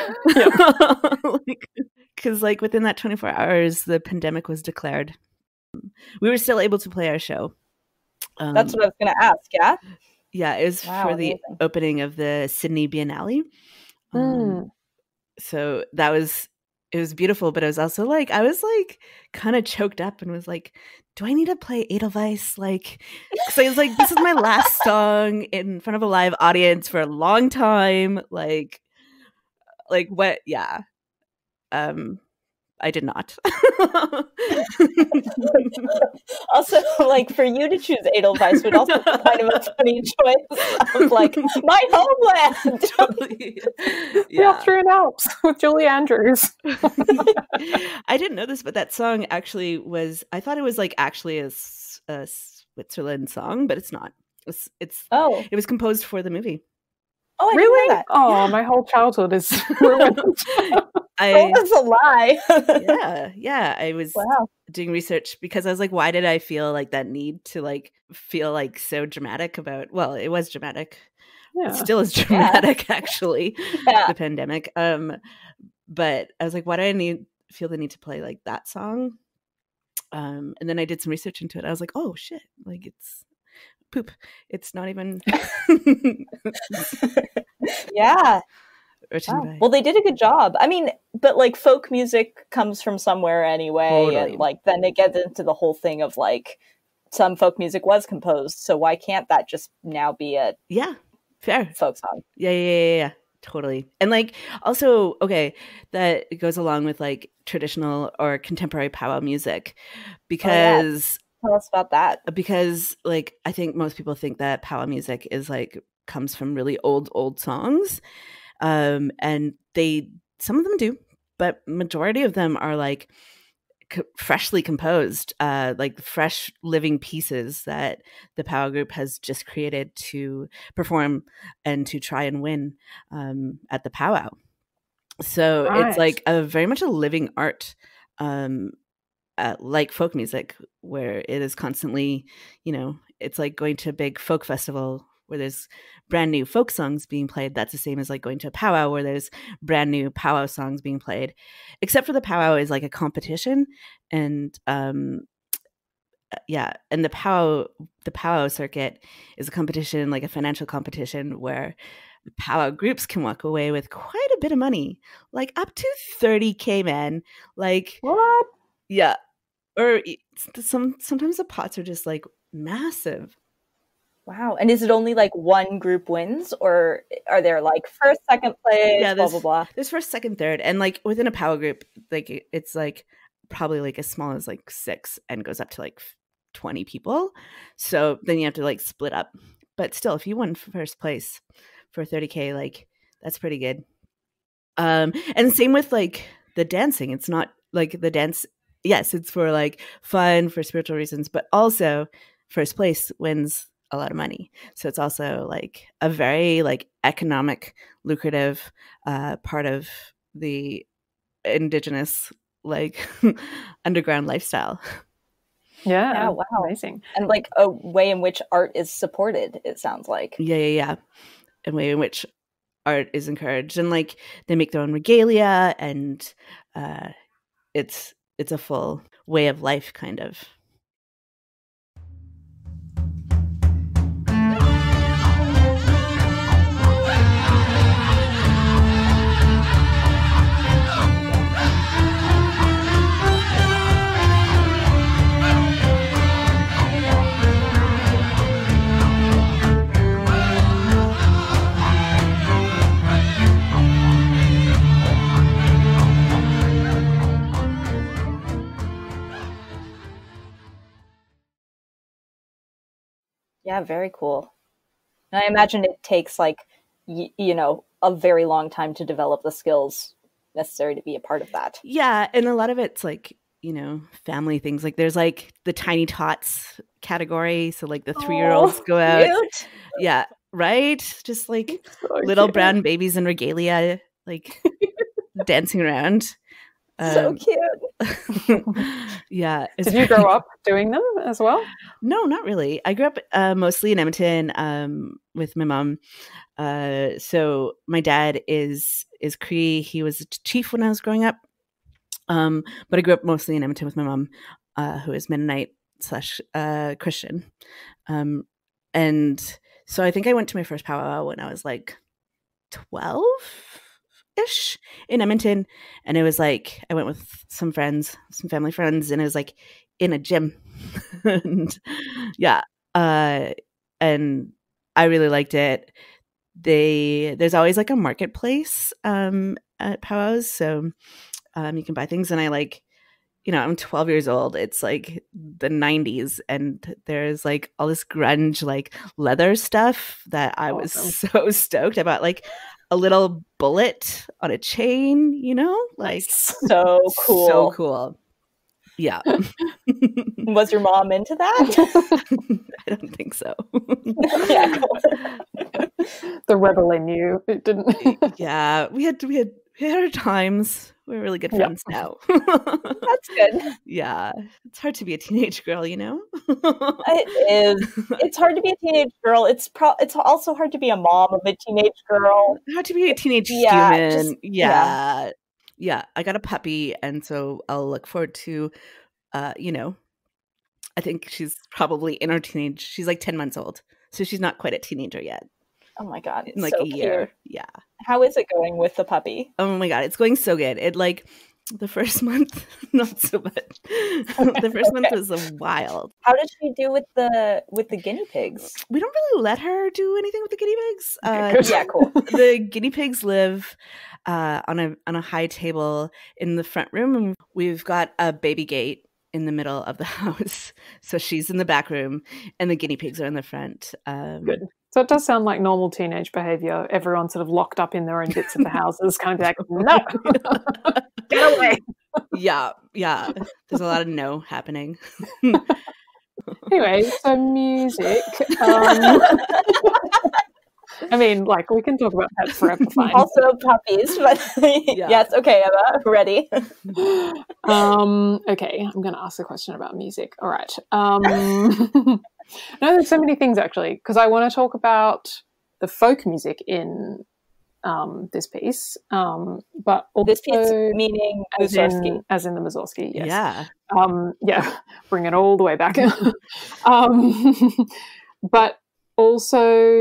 Speaker 3: like, because like within that twenty-four hours, the pandemic was declared. We were still able to play our show. Um,
Speaker 2: That's what I was going to ask. Yeah.
Speaker 3: yeah, it was
Speaker 2: Wow,
Speaker 3: for the
Speaker 2: amazing.
Speaker 3: opening of the Sydney Biennale. Um,
Speaker 1: Mm.
Speaker 3: so that was it was beautiful, but it was also like I was like kind of choked up and was like, do I need to play Edelweiss? Like, because I was like, this is my last song in front of a live audience for a long time. Like, like what? Yeah. Um, I did not.
Speaker 2: Also, like for you to choose Edelweiss would also be kind of a funny choice of like my homeland.
Speaker 3: Totally.
Speaker 1: The
Speaker 3: Yeah.
Speaker 1: Austrian Alps with Julie Andrews.
Speaker 3: I didn't know this, but that song actually was, I thought it was like actually a, S- a Switzerland song, but it's not. It's, it's
Speaker 2: Oh,
Speaker 3: it was composed for the movie.
Speaker 2: oh, I
Speaker 1: Really?
Speaker 2: didn't know that.
Speaker 1: Oh, my whole childhood is ruined.
Speaker 3: I
Speaker 2: Oh, that's a lie.
Speaker 3: yeah, yeah. I was
Speaker 2: Wow.
Speaker 3: doing research because I was like, why did I feel like that need to like feel like so dramatic about, well, it was dramatic.
Speaker 1: Yeah.
Speaker 3: It still is dramatic actually,
Speaker 2: Yeah.
Speaker 3: the pandemic. Um, but I was like, why do I need feel the need to play like that song? Um, and then I did some research into it. I was like, oh shit, like it's poop. It's not even
Speaker 2: Yeah.
Speaker 3: written
Speaker 2: Wow.
Speaker 3: by.
Speaker 2: Well, they did a good job. I mean, but like folk music comes from somewhere anyway,
Speaker 3: Totally.
Speaker 2: and like then it gets into the whole thing of like some folk music was composed, so why can't that just now be a
Speaker 3: Yeah, fair.
Speaker 2: folk song?
Speaker 3: Yeah, yeah, yeah, yeah, yeah. Totally. And like also, okay, that goes along with like traditional or contemporary powwow music because
Speaker 2: Tell us about that.
Speaker 3: because like I think most people think that powwow music is like comes from really old old songs. Um and they some of them do, but majority of them are like co- freshly composed, uh, like fresh living pieces that the Powwow group has just created to perform and to try and win um, at the Powwow. So
Speaker 1: Right.
Speaker 3: it's like a very much a living art, um, uh, like folk music, where it is constantly, you know, it's like going to a big folk festival where there's brand new folk songs being played. That's the same as like going to a powwow where there's brand new powwow songs being played, except for the powwow is like a competition. And um, yeah, and the powwow, the powwow circuit is a competition, like a financial competition where the powwow groups can walk away with quite a bit of money, like up to thirty K, man. Like,
Speaker 1: What?
Speaker 3: yeah. Or some sometimes the pots are just like massive.
Speaker 2: Wow. And is it only like one group wins, or are there like first, second place,
Speaker 3: Yeah,
Speaker 2: blah,
Speaker 3: there's,
Speaker 2: blah, blah?
Speaker 3: there's first, second, third. And like within a powwow group, like it's like probably like as small as like six and goes up to like twenty people. So then you have to like split up. But still, if you won first place for thirty K, like that's pretty good. Um, and same with like the dancing. It's not like the dance. Yes, it's for like fun, for spiritual reasons, but also first place wins a lot of money. So it's also like a very like economic, lucrative uh, part of the Indigenous like underground lifestyle.
Speaker 1: Yeah.
Speaker 2: Yeah, wow.
Speaker 1: Amazing.
Speaker 2: And like a way in which art is supported, it sounds like.
Speaker 3: Yeah, yeah, yeah. A way in which art is encouraged, and like they make their own regalia, and uh, it's it's a full way of life, kind of.
Speaker 2: Yeah, very cool. And I imagine it takes like, y- you know, a very long time to develop the skills necessary to be a part of that.
Speaker 3: Yeah, and a lot of it's like, you know, family things. Like there's like the tiny tots category, so like the three-year-olds go out.
Speaker 2: Cute.
Speaker 3: Yeah, right? Just like
Speaker 1: So
Speaker 3: little
Speaker 1: cute.
Speaker 3: brown babies in regalia, like dancing around.
Speaker 2: So
Speaker 3: Um,
Speaker 2: cute.
Speaker 3: yeah. it's
Speaker 1: Did you grow up doing them as well?
Speaker 3: No, not really. I grew up uh, mostly in Edmonton um, with my mom. Uh, so my dad is is Cree. He was a chief when I was growing up. Um, but I grew up mostly in Edmonton with my mom, uh, who is Mennonite slash uh, Christian. Um, and so I think I went to my first powwow when I was like twelve ish in Edmonton. And it was like, I went with some friends, some family friends, and it was like in a gym. And yeah. Uh, and I really liked it. They, there's always like a marketplace um, at powwows. So um, you can buy things. And I like, you know, I'm twelve years old. It's like the nineties, and there's like all this grunge, like leather stuff that I was
Speaker 1: Awesome.
Speaker 3: so stoked about, like a little bullet on a chain, you know, like
Speaker 2: So cool.
Speaker 3: so cool. Yeah.
Speaker 2: Was your mom into that?
Speaker 3: I don't think so.
Speaker 2: Yeah, cool.
Speaker 1: The rebel in you. It didn't.
Speaker 3: Yeah, we had we had we had our times. We're really good
Speaker 1: Yeah.
Speaker 3: friends now.
Speaker 2: That's good.
Speaker 3: Yeah, it's hard to be a teenage girl, you know.
Speaker 2: It is. It's hard to be a teenage girl. It's pro- It's also hard to be a mom of a teenage girl.
Speaker 3: Hard to be a teenage
Speaker 2: Yeah,
Speaker 3: human.
Speaker 2: just-
Speaker 3: yeah. yeah, I got a puppy, and so I'll look forward to, uh, you know, I think she's probably in her teenage. She's like ten months old, so she's not quite a teenager yet.
Speaker 2: Oh my god,
Speaker 3: In
Speaker 2: it's
Speaker 3: like
Speaker 2: so
Speaker 3: a year.
Speaker 2: cute.
Speaker 3: Yeah.
Speaker 2: How is it going with the puppy?
Speaker 3: Oh my god, it's going so good. It like the first month, not so much. The first month was a wild.
Speaker 2: How did she do with the with the guinea pigs?
Speaker 3: We don't really let her do anything with the guinea pigs. Uh,
Speaker 1: good.
Speaker 2: Yeah, cool.
Speaker 3: the guinea pigs live uh, on a on a high table in the front room, and we've got a baby gate in the middle of the house. So she's in the back room, and the guinea pigs are in the front. Um,
Speaker 1: Good. So it does sound like normal teenage behavior. Everyone sort of locked up in their own bits of the houses, kind of like, no, get away.
Speaker 3: Yeah, yeah. There's a lot of no happening.
Speaker 1: Anyway, so music. Um, I mean, like, we can talk about pets forever, fine.
Speaker 2: Also puppies, but
Speaker 3: Yeah.
Speaker 2: yes, okay, Emma, ready.
Speaker 1: um, okay, I'm going to ask a question about music. All right. Um, no, there's so many things, actually, because I want to talk about the folk music in um, this piece, um, but also...
Speaker 2: This piece meaning
Speaker 1: as
Speaker 2: Mussorgsky.
Speaker 1: in, as in the Mussorgsky, yes.
Speaker 3: Yeah.
Speaker 1: Um, yeah, bring it all the way back. um, but also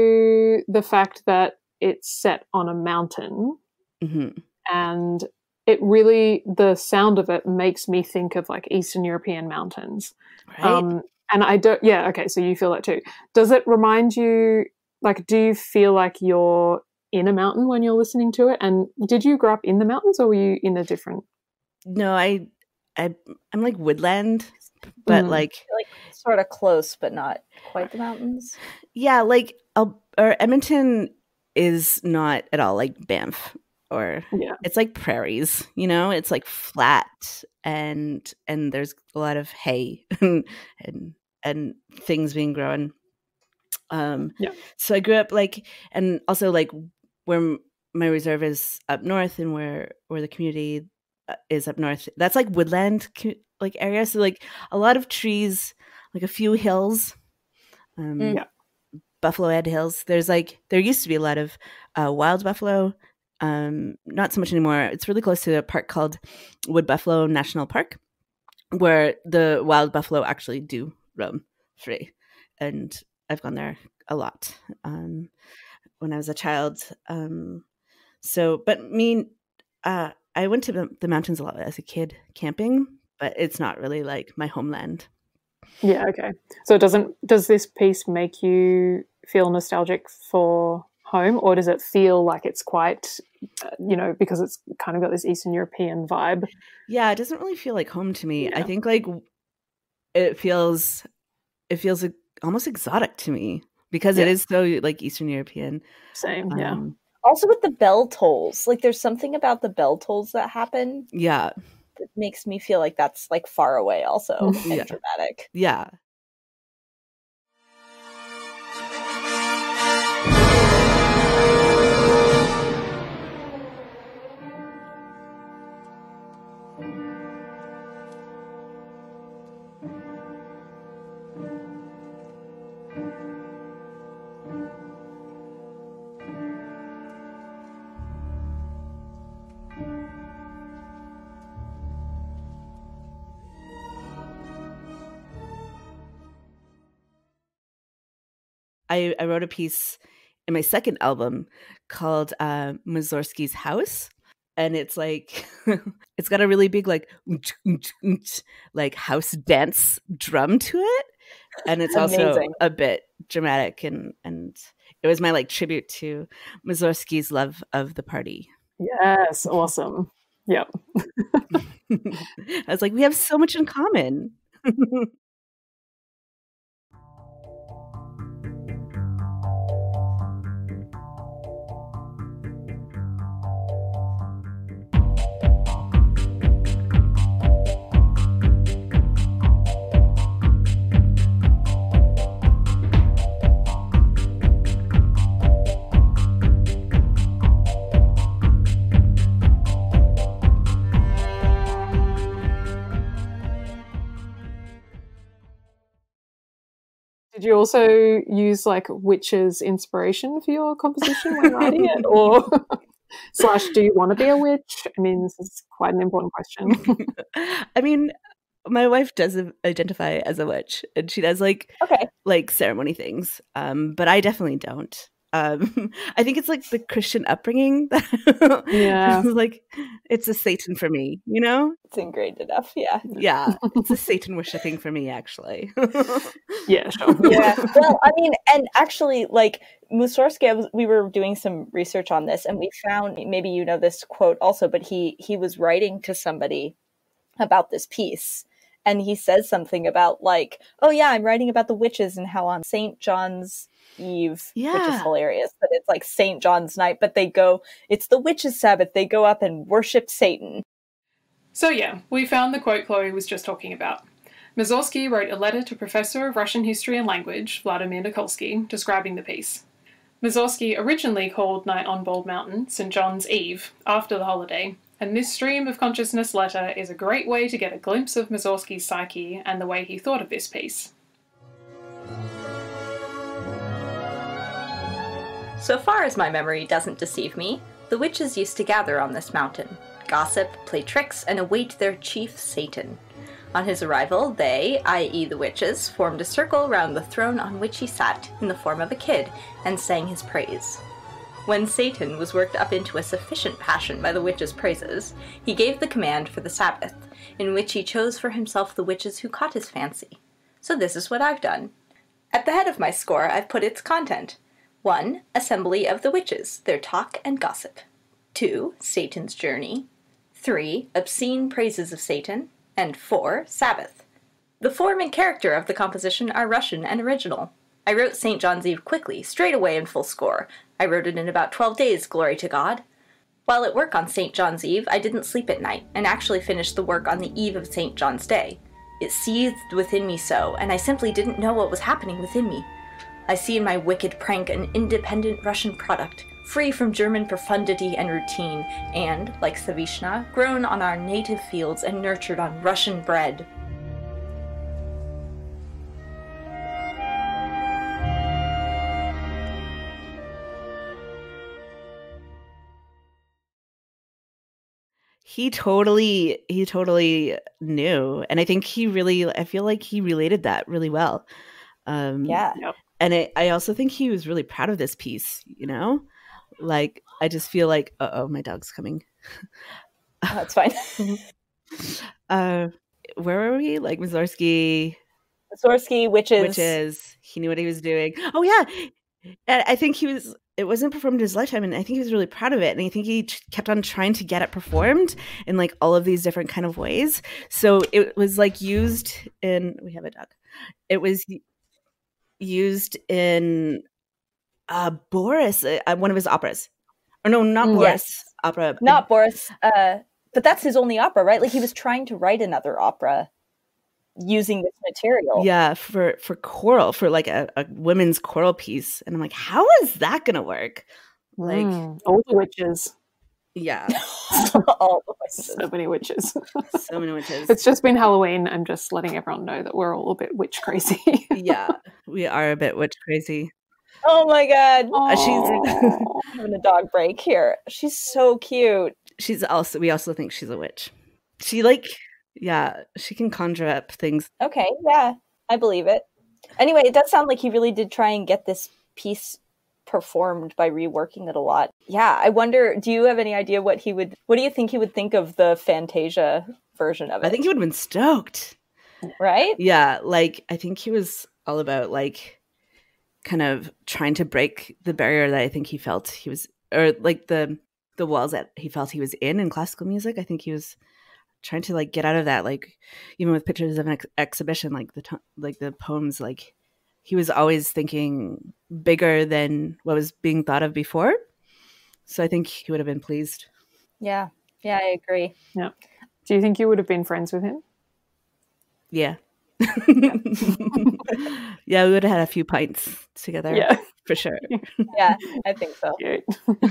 Speaker 1: the fact that it's set on a mountain,
Speaker 3: hmm
Speaker 1: and it really, the sound of it makes me think of like Eastern European mountains.
Speaker 3: Right.
Speaker 1: Um, and I don't, yeah, okay, so you feel that too. Does it remind you, like, do you feel like you're in a mountain when you're listening to it? And did you grow up in the mountains, or were you in a different?
Speaker 3: No, I, I, I'm like woodland, but
Speaker 1: Mm.
Speaker 3: like,
Speaker 2: Like sort of close, but not quite the mountains.
Speaker 3: yeah, like, Al- or Edmonton is not at all like Banff, or
Speaker 1: Yeah.
Speaker 3: it's like prairies. You know, it's like flat, and and there's a lot of hay and and, and things being grown. Um,
Speaker 1: Yeah.
Speaker 3: So I grew up like, and also like where m- my reserve is up north, and where where the community uh, is up north. That's like woodland co- like area. So like a lot of trees, like a few hills. Um,
Speaker 2: Mm.
Speaker 1: Yeah.
Speaker 3: Buffalo Head Hills. There's like there used to be a lot of uh, wild buffalo. Um, not so much anymore. It's really close to a park called Wood Buffalo National Park, where the wild buffalo actually do roam free, and I've gone there a lot um, when I was a child. Um, so, but me, uh, I went to the, the mountains a lot as a kid camping, but it's not really like my homeland.
Speaker 1: Yeah, okay. So it doesn't, does this piece make you feel nostalgic for home, or does it feel like it's quite, uh, you know, because it's kind of got this Eastern European vibe?
Speaker 3: Yeah, it doesn't really feel like home to me. I
Speaker 1: Yeah.
Speaker 3: think like it feels, it feels like, almost exotic to me because it
Speaker 1: Yeah.
Speaker 3: is so like Eastern European.
Speaker 1: Same, yeah.
Speaker 3: Um,
Speaker 2: Also with the bell tolls, like there's something about the bell tolls that happen
Speaker 3: yeah,
Speaker 2: that makes me feel like that's like far away also and
Speaker 3: Yeah.
Speaker 2: dramatic.
Speaker 3: yeah. I, I wrote a piece in my second album called uh, Mussorgsky's House. And it's like, it's got a really big, like, ooch, ooch, ooch, like house dance drum to it. And it's also
Speaker 2: Amazing.
Speaker 3: a bit dramatic. And, and it was my like tribute to Mussorgsky's love of the party.
Speaker 1: Yes, awesome. Yep.
Speaker 3: I was like, we have so much in common.
Speaker 1: Did you also use like witches inspiration for your composition when writing it, or slash do you want to be a witch? I mean, this is quite an important question.
Speaker 3: I mean, my wife does identify as a witch, and she does like
Speaker 2: Okay.
Speaker 3: like ceremony things, um, but I definitely don't. Um, I think it's like the Christian upbringing. That
Speaker 1: Yeah.
Speaker 3: like it's a Satan for me, you know?
Speaker 2: It's ingrained enough, yeah.
Speaker 3: Yeah, it's a Satan worshipping for me, actually.
Speaker 1: Yeah, sure.
Speaker 2: Yeah. Well, I mean, and actually, like Mussorgsky, I was, we were doing some research on this, and we found, maybe you know this quote also, but he he was writing to somebody about this piece, and he says something about like, oh yeah, I'm writing about the witches and how on Saint John's Eve, which is
Speaker 3: Yeah.
Speaker 2: hilarious, but it's like Saint John's night, but they go, it's the witches' Sabbath, they go up and worship Satan.
Speaker 1: So yeah, we found the quote Chloe was just talking about. Mussorgsky wrote a letter to Professor of Russian History and Language, Vladimir Nikolsky, describing the piece. Mussorgsky originally called Night on Bald Mountain Saint John's Eve, after the holiday, and this stream of consciousness letter is a great way to get a glimpse of Mussorgsky's psyche and the way he thought of this piece.
Speaker 2: So far as my memory doesn't deceive me, the witches used to gather on this mountain, gossip, play tricks, and await their chief, Satan. On his arrival, they, that is the witches, formed a circle round the throne on which he sat, in the form of a kid, and sang his praise. When Satan was worked up into a sufficient passion by the witches' praises, he gave the command for the Sabbath, in which he chose for himself the witches who caught his fancy. So this is what I've done. At the head of my score, I've put its content. one. Assembly of the witches, their talk and gossip. two. Satan's journey. three. Obscene praises of Satan. And four. Sabbath. The form and character of the composition are Russian and original. I wrote Saint John's Eve quickly, straight away in full score. I wrote it in about twelve days, glory to God. While at work on Saint John's Eve, I didn't sleep at night, and actually finished the work on the eve of Saint John's Day. It seethed within me so, and I simply didn't know what was happening within me. I see in my wicked prank an independent Russian product, free from German profundity and routine, and, like Savishna, grown on our native fields and nurtured on Russian bread.
Speaker 3: He totally, he totally knew. And I think he really, I feel like he related that really well. Um,
Speaker 2: Yeah.
Speaker 1: Yep.
Speaker 3: And I, I also think he was really proud of this piece, you know? Like, I just feel like, uh-oh, my dog's coming.
Speaker 2: Oh, that's fine.
Speaker 3: uh, where were we? Like, Mussorgsky,
Speaker 2: Mussorgsky, witches.
Speaker 3: witches. He knew what he was doing. Oh, yeah. And I think he was, it wasn't performed in his lifetime, and I think he was really proud of it. And I think he t- kept on trying to get it performed in, like, all of these different kind of ways. So it was, like, used in, we have a dog. It was used in uh, Boris, uh, one of his operas. Or no, not
Speaker 2: Mm,
Speaker 3: Boris.
Speaker 2: yes.
Speaker 3: Opera.
Speaker 2: Not Boris, uh, but that's his only opera, right? Like, he was trying to write another opera using this material.
Speaker 3: Yeah, for, for choral, for, like, a, a women's choral piece. And I'm like, how is that going to work? Like,
Speaker 1: Mm, all the witches.
Speaker 3: yeah,
Speaker 2: All the witches.
Speaker 1: So many witches.
Speaker 3: so many witches.
Speaker 1: It's just been Halloween. I'm just letting everyone know that we're all a bit witch crazy.
Speaker 3: Yeah, we are a bit witch crazy.
Speaker 2: Oh my god.
Speaker 3: Uh, she's
Speaker 2: I'm having a dog break here. She's so cute.
Speaker 3: she's also, we also think she's a witch. She, like, yeah, she can conjure up things.
Speaker 2: Okay, yeah, I believe it. Anyway, it does sound like he really did try and get this piece performed by reworking it a lot. Yeah, I wonder, do you have any idea what he would, what do you think he would think of the Fantasia version of it?
Speaker 3: I think he would have been stoked.
Speaker 2: Right?
Speaker 3: Yeah, like, I think he was all about, like, kind of trying to break the barrier that I think he felt he was, or, like, the the walls that he felt he was in in classical music. I think he was trying to, like, get out of that, like, even with Pictures of an ex- Exhibition, like the to- like the poems, like, he was always thinking bigger than what was being thought of before. So I think he would have been pleased.
Speaker 2: Yeah. Yeah, I agree.
Speaker 1: Yeah. Do you think you would have been friends with him?
Speaker 3: Yeah. Yeah, we would have had a few pints together.
Speaker 1: Yeah.
Speaker 3: For sure.
Speaker 2: Yeah, I think so.
Speaker 1: Cute.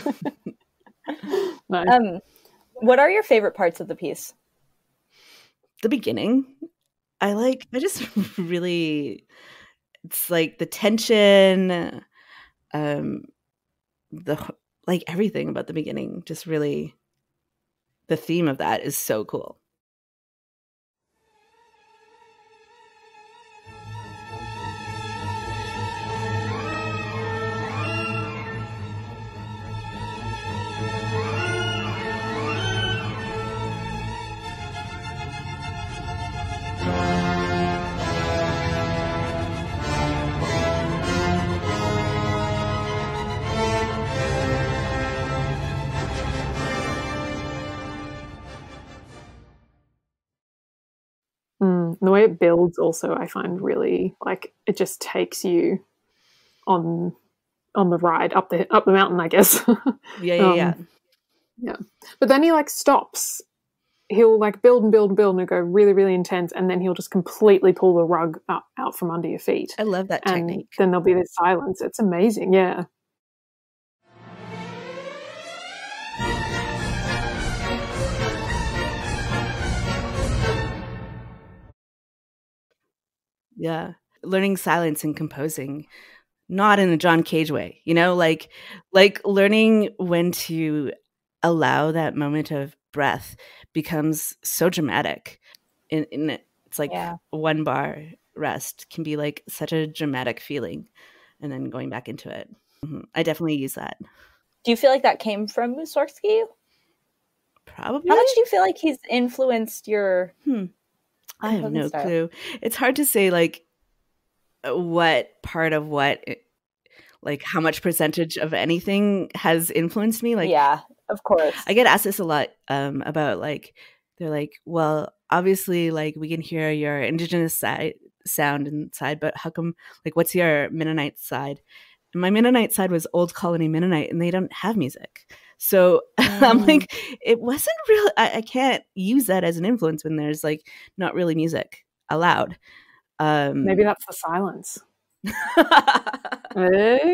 Speaker 1: Nice.
Speaker 2: Um, what are your favorite parts of the piece?
Speaker 3: The beginning, I like, I just really, it's like the tension, um, the, like, everything about the beginning, just really, the theme of that is so cool.
Speaker 1: Mm, the way it builds also, I find really, like, it just takes you on on the ride up the up the mountain, I guess.
Speaker 3: Yeah, yeah, yeah.
Speaker 1: Um, yeah. But then he, like, stops he'll like build and build and build and go really, really intense, and then he'll just completely pull the rug up, out from under your feet.
Speaker 3: I love that
Speaker 1: and
Speaker 3: technique.
Speaker 1: Then there'll be this silence. It's amazing, yeah.
Speaker 3: Yeah. Learning silence and composing, not in a John Cage way, you know, like like learning when to allow that moment of breath becomes so dramatic. In, in it's like
Speaker 2: Yeah.
Speaker 3: one bar rest can be like such a dramatic feeling, and then going back into it. Mhm. I definitely use that.
Speaker 2: Do you feel like that came from Mussorgsky?
Speaker 3: Probably.
Speaker 2: How much do you feel like he's influenced your
Speaker 3: Hmm. I have no
Speaker 2: style?
Speaker 3: clue. It's hard to say like what part of what, like how much percentage of anything has influenced me. Like,
Speaker 2: yeah, of course.
Speaker 3: I get asked this a lot um, about like, they're like, well, obviously like we can hear your indigenous side sound inside, but how come, like, what's your Mennonite side? And my Mennonite side was Old Colony Mennonite, and they don't have music. So
Speaker 2: Mm.
Speaker 3: I'm like, it wasn't really, I, I can't use that as an influence when there's like not really music allowed. Um,
Speaker 1: Maybe that's the silence. Eh?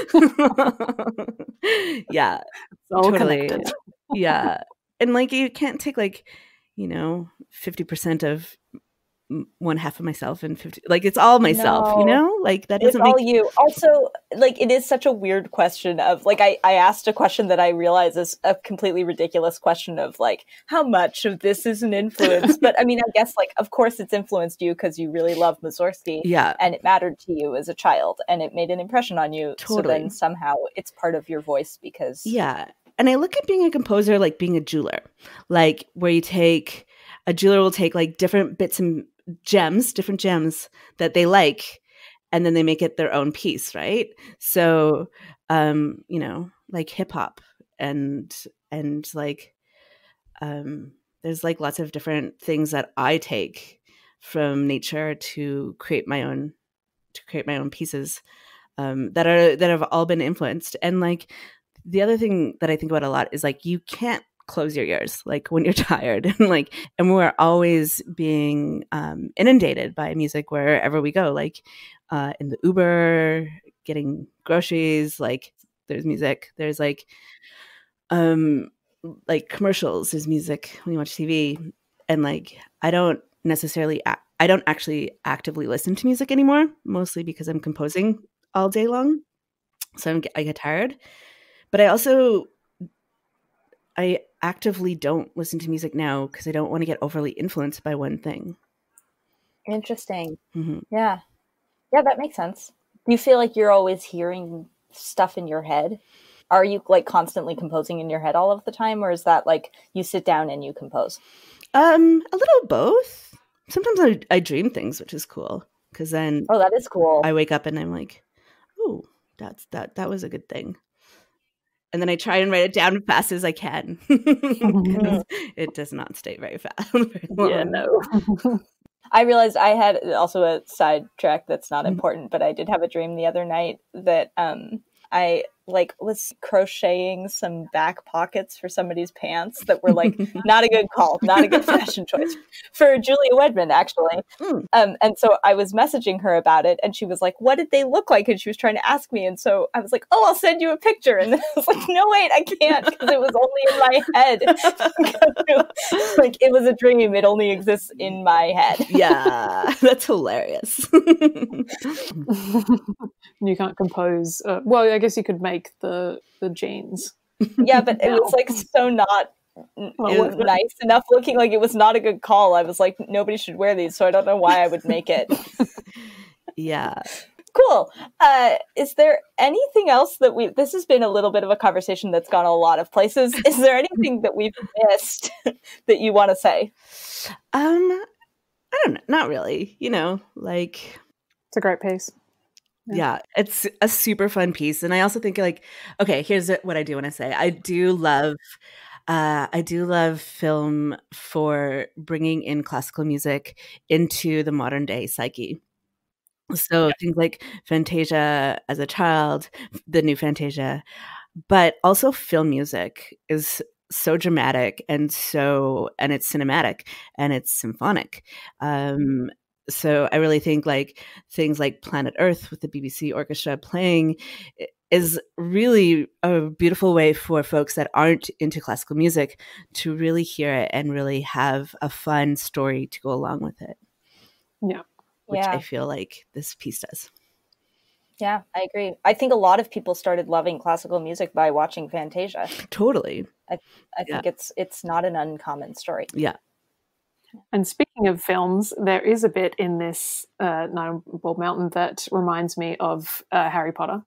Speaker 3: yeah,
Speaker 1: It's all
Speaker 3: totally.
Speaker 1: connected.
Speaker 3: Yeah. And like, you can't take like, you know, fifty percent of m- one half of myself and fifty, like it's all myself, you
Speaker 2: No.
Speaker 3: know, like that
Speaker 2: It's
Speaker 3: doesn't
Speaker 2: all
Speaker 3: make,
Speaker 2: you. Also, like, it is such a weird question of, like, I, I asked a question that I realize is a completely ridiculous question of, like, how much of this is an influence? But, I mean, I guess, like, of course it's influenced you because you really love Mussorgsky.
Speaker 3: yeah,
Speaker 2: And it mattered to you as a child, and it made an impression on you. So
Speaker 3: Totally.
Speaker 2: then somehow it's part of your voice because...
Speaker 3: yeah. And I look at being a composer like being a jeweler, like where you take, a jeweler will take like different bits and gems, different gems that they like, and then they make it their own piece, right? So, um, you know, like hip hop and and like, um, there's like lots of different things that I take from nature to create my own to create my own pieces, um, that are that have all been influenced. And like the other thing that I think about a lot is like you can't close your ears like when you're tired, and like, and we're always being um, inundated by music wherever we go, like uh, in the Uber, getting groceries, like there's music, there's like um like commercials, there's music when you watch T V. And like I don't necessarily a- I don't actually actively listen to music anymore, mostly because I'm composing all day long, so I'm, I get tired. But I also I actively don't listen to music now because I don't want to get overly influenced by one thing.
Speaker 2: Interesting.
Speaker 3: hmm
Speaker 2: Yeah. Yeah, that makes sense. Do you feel like you're always hearing stuff in your head? Are you like constantly composing in your head all of the time, or is that like you sit down and you compose?
Speaker 3: Um, a little both. Sometimes I, I dream things, which is cool because then
Speaker 2: Oh, that is cool.
Speaker 3: I wake up and I'm like, oh, that's that that was a good thing. And then I try and write it down as fast as I can. It does not stay very fast. Very long.
Speaker 1: Yeah, no.
Speaker 2: I realized I had also a side track that's not
Speaker 3: Mhm.
Speaker 2: important, but I did have a dream the other night that um I like was crocheting some back pockets for somebody's pants that were like not a good call, not a good fashion choice for Julia Wedman, actually.
Speaker 3: Mm.
Speaker 2: Um, and so I was messaging her about it, and she was like, "What did they look like?" And she was trying to ask me, and so I was like, "Oh, I'll send you a picture." And then I was like, "No, wait, I can't because it was only in my head." Like it was a dream; it only exists in my head.
Speaker 3: Yeah, that's hilarious.
Speaker 1: You can't compose. Uh, well, I guess you could make the the jeans.
Speaker 2: Yeah, but it was like so not n-
Speaker 1: Well,
Speaker 2: it was
Speaker 1: what-
Speaker 2: nice enough looking. Like it was not a good call. I was like, nobody should wear these, so I don't know why I would make it.
Speaker 3: Yeah.
Speaker 2: Cool. Uh, is there anything else that we? This has been a little bit of a conversation that's gone a lot of places. Is there anything that we've missed that you want to say?
Speaker 3: Um, I don't know. Not really. You know, like,
Speaker 1: It's a great piece. Yeah.
Speaker 3: yeah, it's a super fun piece. And I also think like, okay, here's what I do want to say. I do love, uh, I do love film for bringing in classical music into the modern day psyche. So things like Fantasia as a child, the new Fantasia, but also film music is so dramatic and so and it's cinematic and it's symphonic. Um, so I really think like things like Planet Earth with the B B C Orchestra playing is really a beautiful way for folks that aren't into classical music to really hear it and really have a fun story to go along with it.
Speaker 1: Yeah.
Speaker 3: Which
Speaker 2: yeah.
Speaker 3: I feel like this piece does.
Speaker 2: Yeah, I agree. I think a lot of people started loving classical music by watching Fantasia.
Speaker 3: Totally.
Speaker 2: I, I think yeah. it's it's not an uncommon story.
Speaker 3: Yeah.
Speaker 1: And speaking of films, there is a bit in this uh, Night on Bald Mountain that reminds me of uh, Harry Potter.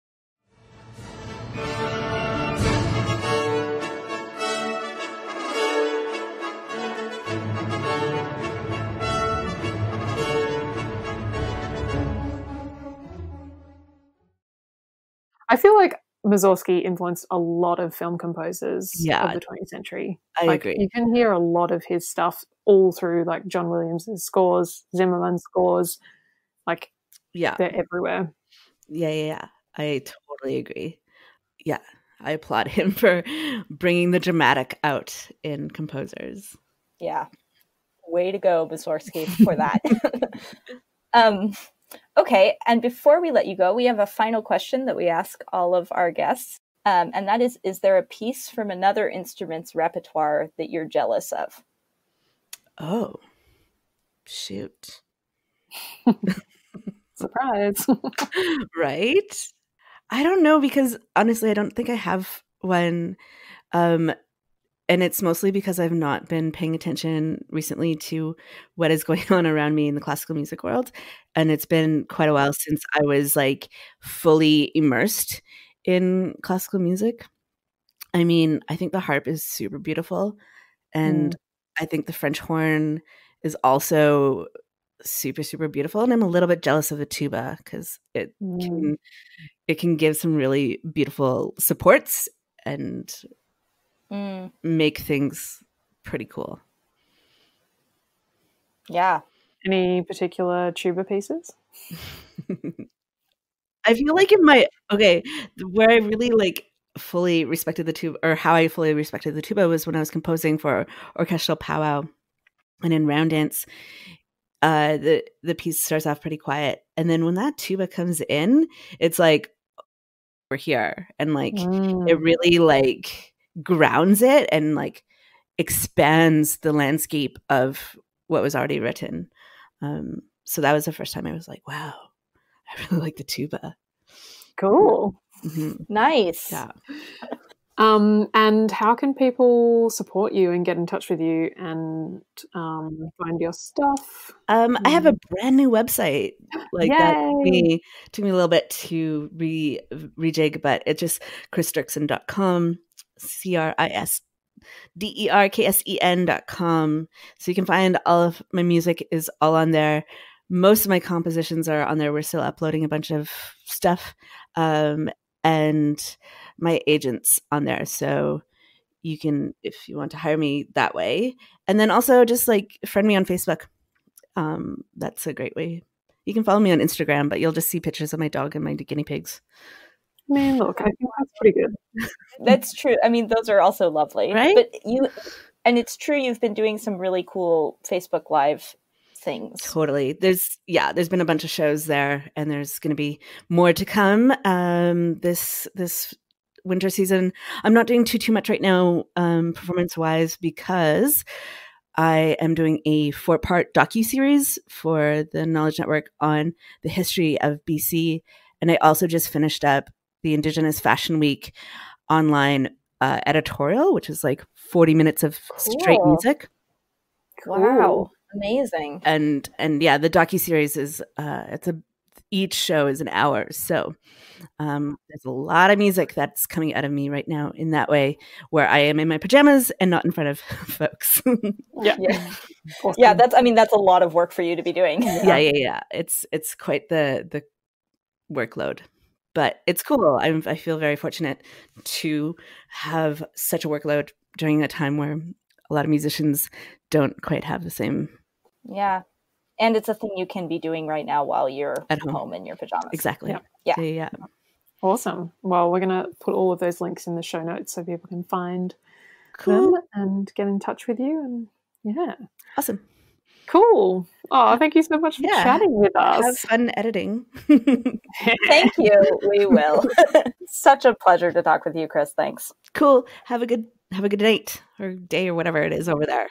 Speaker 1: I feel like Mussorgsky influenced a lot of film composers
Speaker 3: yeah,
Speaker 1: of the twentieth century.
Speaker 3: I
Speaker 1: like,
Speaker 3: agree.
Speaker 1: You can hear a lot of his stuff all through like John Williams' scores, Zimmerman's scores. Like,
Speaker 3: yeah,
Speaker 1: they're everywhere.
Speaker 3: Yeah, yeah, yeah. I totally agree. Yeah, I applaud him for bringing the dramatic out in composers.
Speaker 2: Yeah. Way to go, Mussorgsky, for that. um, okay, and before we let you go, we have a final question that we ask all of our guests. Um, and that is, is there a piece from another instrument's repertoire that you're jealous of?
Speaker 3: Oh, shoot.
Speaker 1: Surprise.
Speaker 3: Right? I don't know, because honestly, I don't think I have one. Um, and it's mostly because I've not been paying attention recently to what is going on around me in the classical music world. And it's been quite a while since I was like fully immersed in classical music. I mean, I think the harp is super beautiful. And mm. I think the French horn is also super, super beautiful. And I'm a little bit jealous of the tuba because it mm. can it can give some really beautiful supports and mm. make things pretty cool.
Speaker 2: Yeah.
Speaker 1: Any particular tuba pieces?
Speaker 3: I feel like in my, okay, where I really like fully respected the tuba, or how I fully respected the tuba, was when I was composing for Orchestral Powwow and in Round Dance. Uh, the the piece starts off pretty quiet, and then when that tuba comes in, it's like we're here, and like mm. it really like grounds it and like expands the landscape of what was already written. Um, so that was the first time I was like, wow, I really like the tuba.
Speaker 1: Cool.
Speaker 3: Mm-hmm.
Speaker 2: Nice.
Speaker 3: Yeah.
Speaker 1: Um, and how can people support you and get in touch with you and um, find your stuff?
Speaker 3: Um, I have a brand new website. Like Yay. that took me, took me a little bit to re rejig, but it's just chris dirksen dot com, C R I S D E R K S E N dot com. So you can find all of my music is all on there. Most of my compositions are on there. We're still uploading a bunch of stuff. Um, and my agent's on there. So you can, if you want to hire me that way. And then also just like friend me on Facebook. Um, that's a great way. You can follow me on Instagram, but you'll just see pictures of my dog and my guinea pigs.
Speaker 1: I mean, look, I think that's pretty good.
Speaker 2: That's true. I mean, those are also lovely.
Speaker 3: Right?
Speaker 2: But you, and it's true, you've been doing some really cool Facebook Live things.
Speaker 3: Totally. There's yeah, there's been a bunch of shows there, and there's going to be more to come um, this this winter season. I'm not doing too too much right now, um, performance wise, because I am doing a four part docu-series for the Knowledge Network on the history of B C, and I also just finished up the Indigenous Fashion Week online uh, editorial, which is like forty minutes of cool. straight music.
Speaker 2: Wow. Amazing.
Speaker 3: And and yeah, the docu-series is uh it's a each show is an hour. So um there's a lot of music that's coming out of me right now in that way, where I am in my pajamas and not in front of folks.
Speaker 1: yeah.
Speaker 2: Yeah. Awesome. Yeah, that's I mean that's a lot of work for you to be doing.
Speaker 3: Yeah, yeah, yeah. It's it's quite the the workload. But it's cool. I'm I feel very fortunate to have such a workload during a time where a lot of musicians don't quite have the same.
Speaker 2: Yeah. And it's a thing you can be doing right now while you're
Speaker 3: at home,
Speaker 2: home in your pajamas.
Speaker 3: Exactly.
Speaker 1: Yeah.
Speaker 2: Yeah.
Speaker 3: yeah. yeah.
Speaker 1: Awesome. Well, we're going to put all of those links in the show notes so people can find
Speaker 3: Cool.
Speaker 1: them and get in touch with you. And yeah.
Speaker 3: Awesome.
Speaker 1: Cool. Oh, thank you so much for
Speaker 3: Yeah.
Speaker 1: chatting with us.
Speaker 3: Have fun editing.
Speaker 2: Thank you. We will. Such a pleasure to talk with you, Chris. Thanks.
Speaker 3: Cool. Have a good have a good night or day or whatever it is over there.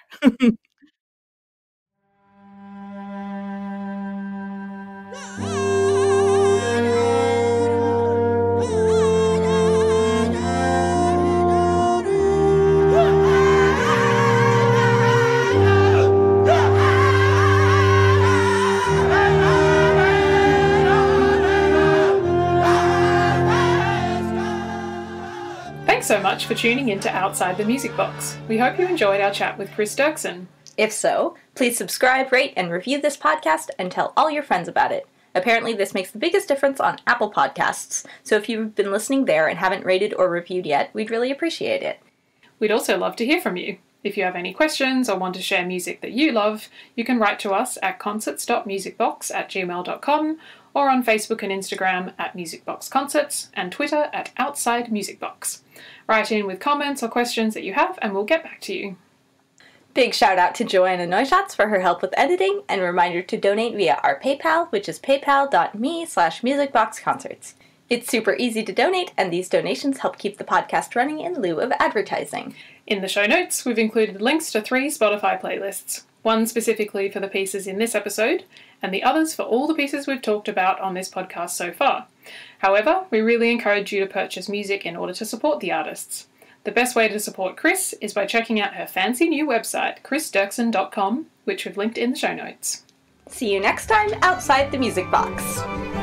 Speaker 1: Thanks so much for tuning in to Outside the Music Box. We hope you enjoyed our chat with Chris Dirksen.
Speaker 2: If so, please subscribe, rate, and review this podcast and tell all your friends about it. Apparently, this makes the biggest difference on Apple Podcasts, so if you've been listening there and haven't rated or reviewed yet, we'd really appreciate it.
Speaker 1: We'd also love to hear from you. If you have any questions or want to share music that you love, you can write to us at concerts dot musicbox at gmail dot com or on Facebook and Instagram at musicboxconcerts and Twitter at outside musicbox. Write in with comments or questions that you have and we'll get back to you.
Speaker 2: Big shout out to Joanna Neuschatz for her help with editing, and reminder to donate via our PayPal, which is paypal.me slash musicboxconcerts. It's super easy to donate, and these donations help keep the podcast running in lieu of advertising.
Speaker 1: In the show notes, we've included links to three Spotify playlists, one specifically for the pieces in this episode, and the others for all the pieces we've talked about on this podcast so far. However, we really encourage you to purchase music in order to support the artists. The best way to support Chris is by checking out her fancy new website, chris dirksen dot com, which we've linked in the show notes.
Speaker 2: See you next time outside the music box.